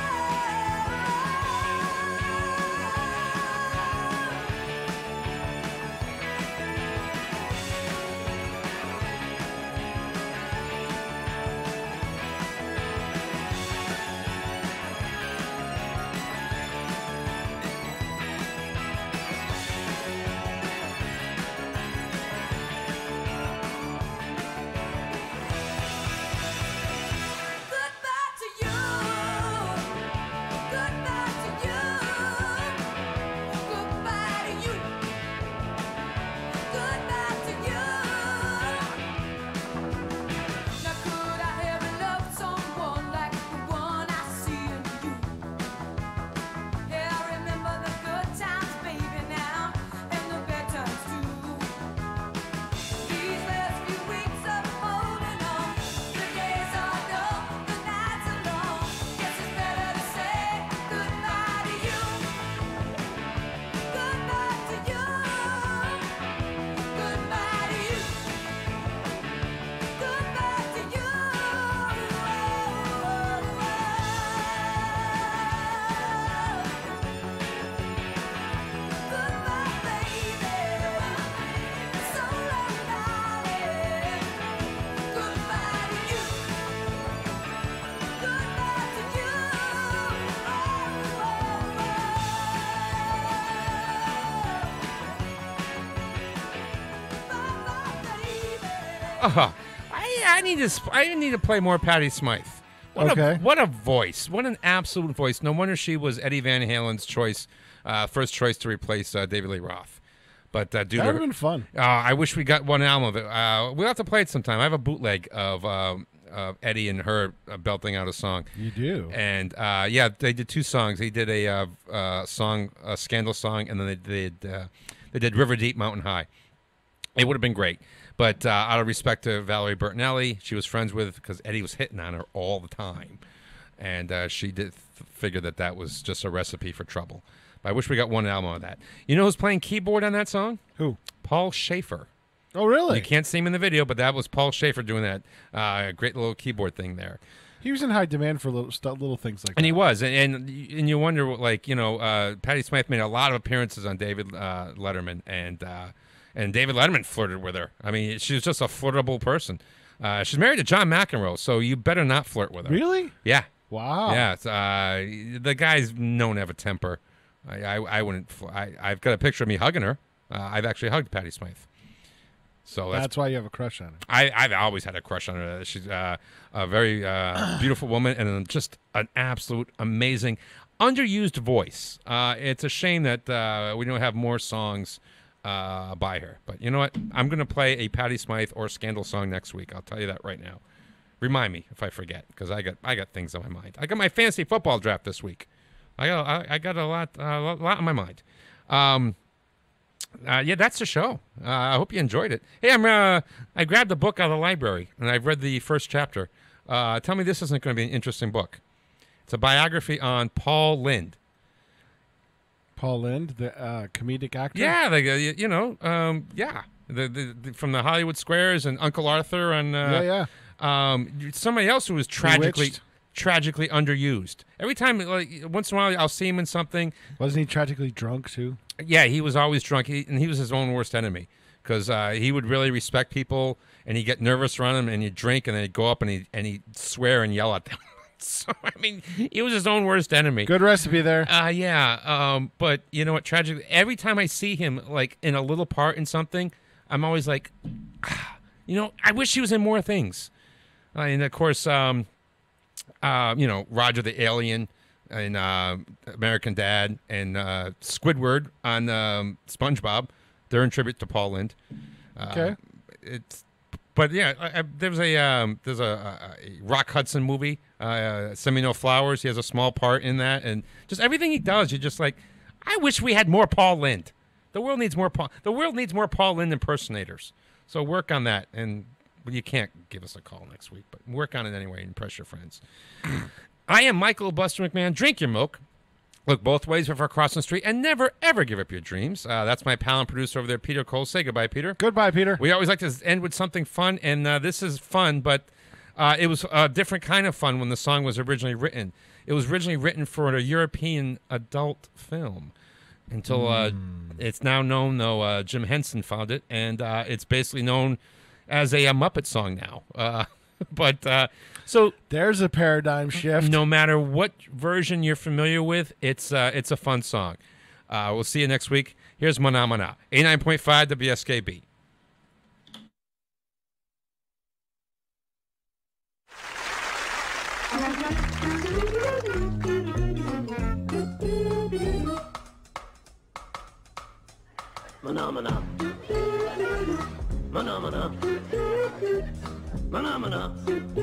Goodbye to you, goodbye to you, goodbye to you, goodbye to you. Now could I ever love someone like the one I see in you? Yeah, I remember the good times, baby, now, and the bad times too. These last few weeks of holding on, the days are dull, the nights are long. Guess it's better to say goodbye to you, goodbye to you, goodbye to you, goodbye to you. Goodbye, baby. So long, darling. Goodbye to you. Goodbye to you. Uh, I, I need to sp- I need to play more Patti Smythe. What Okay. A, what a voice! What an absolute voice! No wonder she was Eddie Van Halen's choice, uh, first choice to replace uh, David Lee Roth. But uh, due That to would've been fun. Uh, I wish we got one album of it. Uh, we'll have to play it sometime. I have a bootleg of um, uh, Eddie and her uh, belting out a song. You do? And uh, yeah, they did two songs. They did a uh, uh, song, a Scandal song, and then they did uh, they did River Deep, Mountain High. It would have been great. But uh, out of respect to Valerie Bertinelli, she was friends with, because Eddie was hitting on her all the time. And uh, she did f- figure that that was just a recipe for trouble. But I wish we got one album of that. You know who's playing keyboard on that song? Who? Paul Schaefer. Oh, really? You can't see him in the video, but that was Paul Schaefer doing that uh, great little keyboard thing there. He was in high demand for little stu- little things like And that. he was, and and, and you wonder, like, you know, uh, Patti Smythe made a lot of appearances on David uh, Letterman, and uh, and David Letterman flirted with her. I mean, she was just a flirtable person. Uh, she's married to John McEnroe, so you better not flirt with her. Really? Yeah. Wow. Yeah. It's, uh, the guy's known to have a temper. I I, I wouldn't. Fl- I I've got a picture of me hugging her. Uh, I've actually hugged Patti Smythe. So that's, That's why you have a crush on her. I, I've always had a crush on her. She's uh, a very uh, beautiful woman and just an absolute amazing, underused voice. Uh, it's a shame that uh, we don't have more songs uh, by her. But you know what? I'm going to play a Patti Smythe or Scandal song next week. I'll tell you that right now. Remind me if I forget, because I got I got things on my mind. I got my fantasy football draft this week. I got I, I got a lot uh, a lot on my mind. Um, uh, yeah, that's the show. Uh, I hope you enjoyed it. Hey, I'm uh, I grabbed a book out of the library and I've read the first chapter. Uh, tell me this isn't going to be an interesting book. It's a biography on Paul Lynde. Paul Lynde, the uh, comedic actor. Yeah, the, uh, you know, um, yeah, the, the, the from the Hollywood Squares and Uncle Arthur and uh, yeah, yeah. Um, somebody else who was tragically, Bewitched. tragically underused. Every time, like once in a while, I'll see him in something. Wasn't he tragically drunk too? Yeah, he was always drunk, he, and he was his own worst enemy because uh, he would really respect people, and he'd get nervous around them, and he'd drink, and then he'd go up and he and he'd swear and yell at them. So I mean, he was his own worst enemy. Good recipe there. Uh, yeah, um, but you know what? Tragically, every time I see him, like in a little part in something, I'm always like, ah, you know, I wish he was in more things. Uh, and of course, um, uh, you know, Roger the Alien and uh, American Dad and uh, Squidward on um, SpongeBob. They're in tribute to Paul Lynde. Uh, Okay. It's, but yeah, I, I, there's a um, there's a, a Rock Hudson movie, uh, Send Me No Flowers. He has a small part in that, and just everything he does, you're just like, I wish we had more Paul Lynde. The world needs more Paul. The world needs more Paul Lynde impersonators. So work on that and. But you can't give us a call next week, but work on it anyway and impress your friends. I am Michael Buster McMahon. Drink your milk. Look both ways before crossing the street and never, ever give up your dreams. Uh, that's my pal and producer over there, Peter Cole. Say goodbye, Peter. Goodbye, Peter. We always like to end with something fun, and uh, this is fun, but uh, it was a different kind of fun when the song was originally written. It was originally written for a European adult film. Until uh, Mm. it's now known, though, uh, Jim Henson found it, and uh, it's basically known as a, a Muppet song now. Uh, but uh, so there's a paradigm shift. No matter what version you're familiar with, it's uh, it's a fun song. Uh, we'll see you next week. Here's Mana Mana, eighty-nine point five W S K B. Mana Mana. Mana Mana. Mana Mana.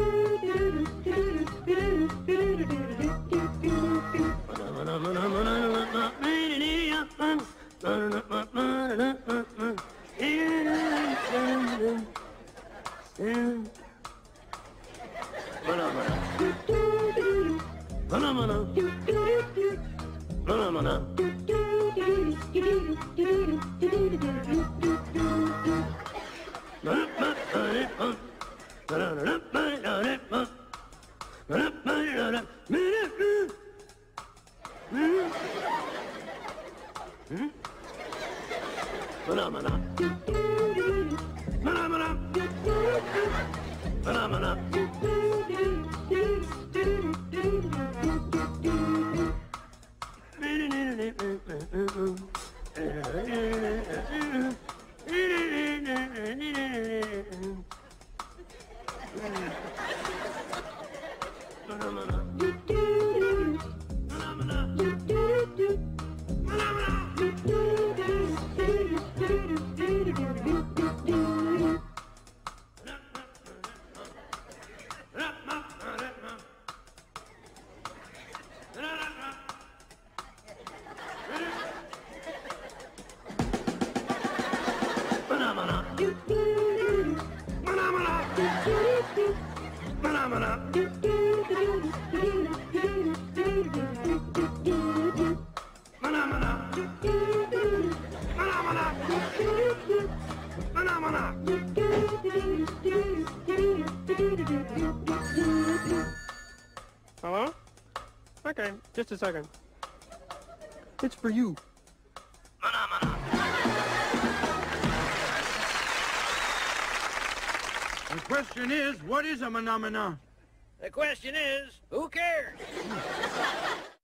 Mana Mana Mana. Hello? Okay, just a second. It's for you. The question is, what is a phenomena? The question is, who cares?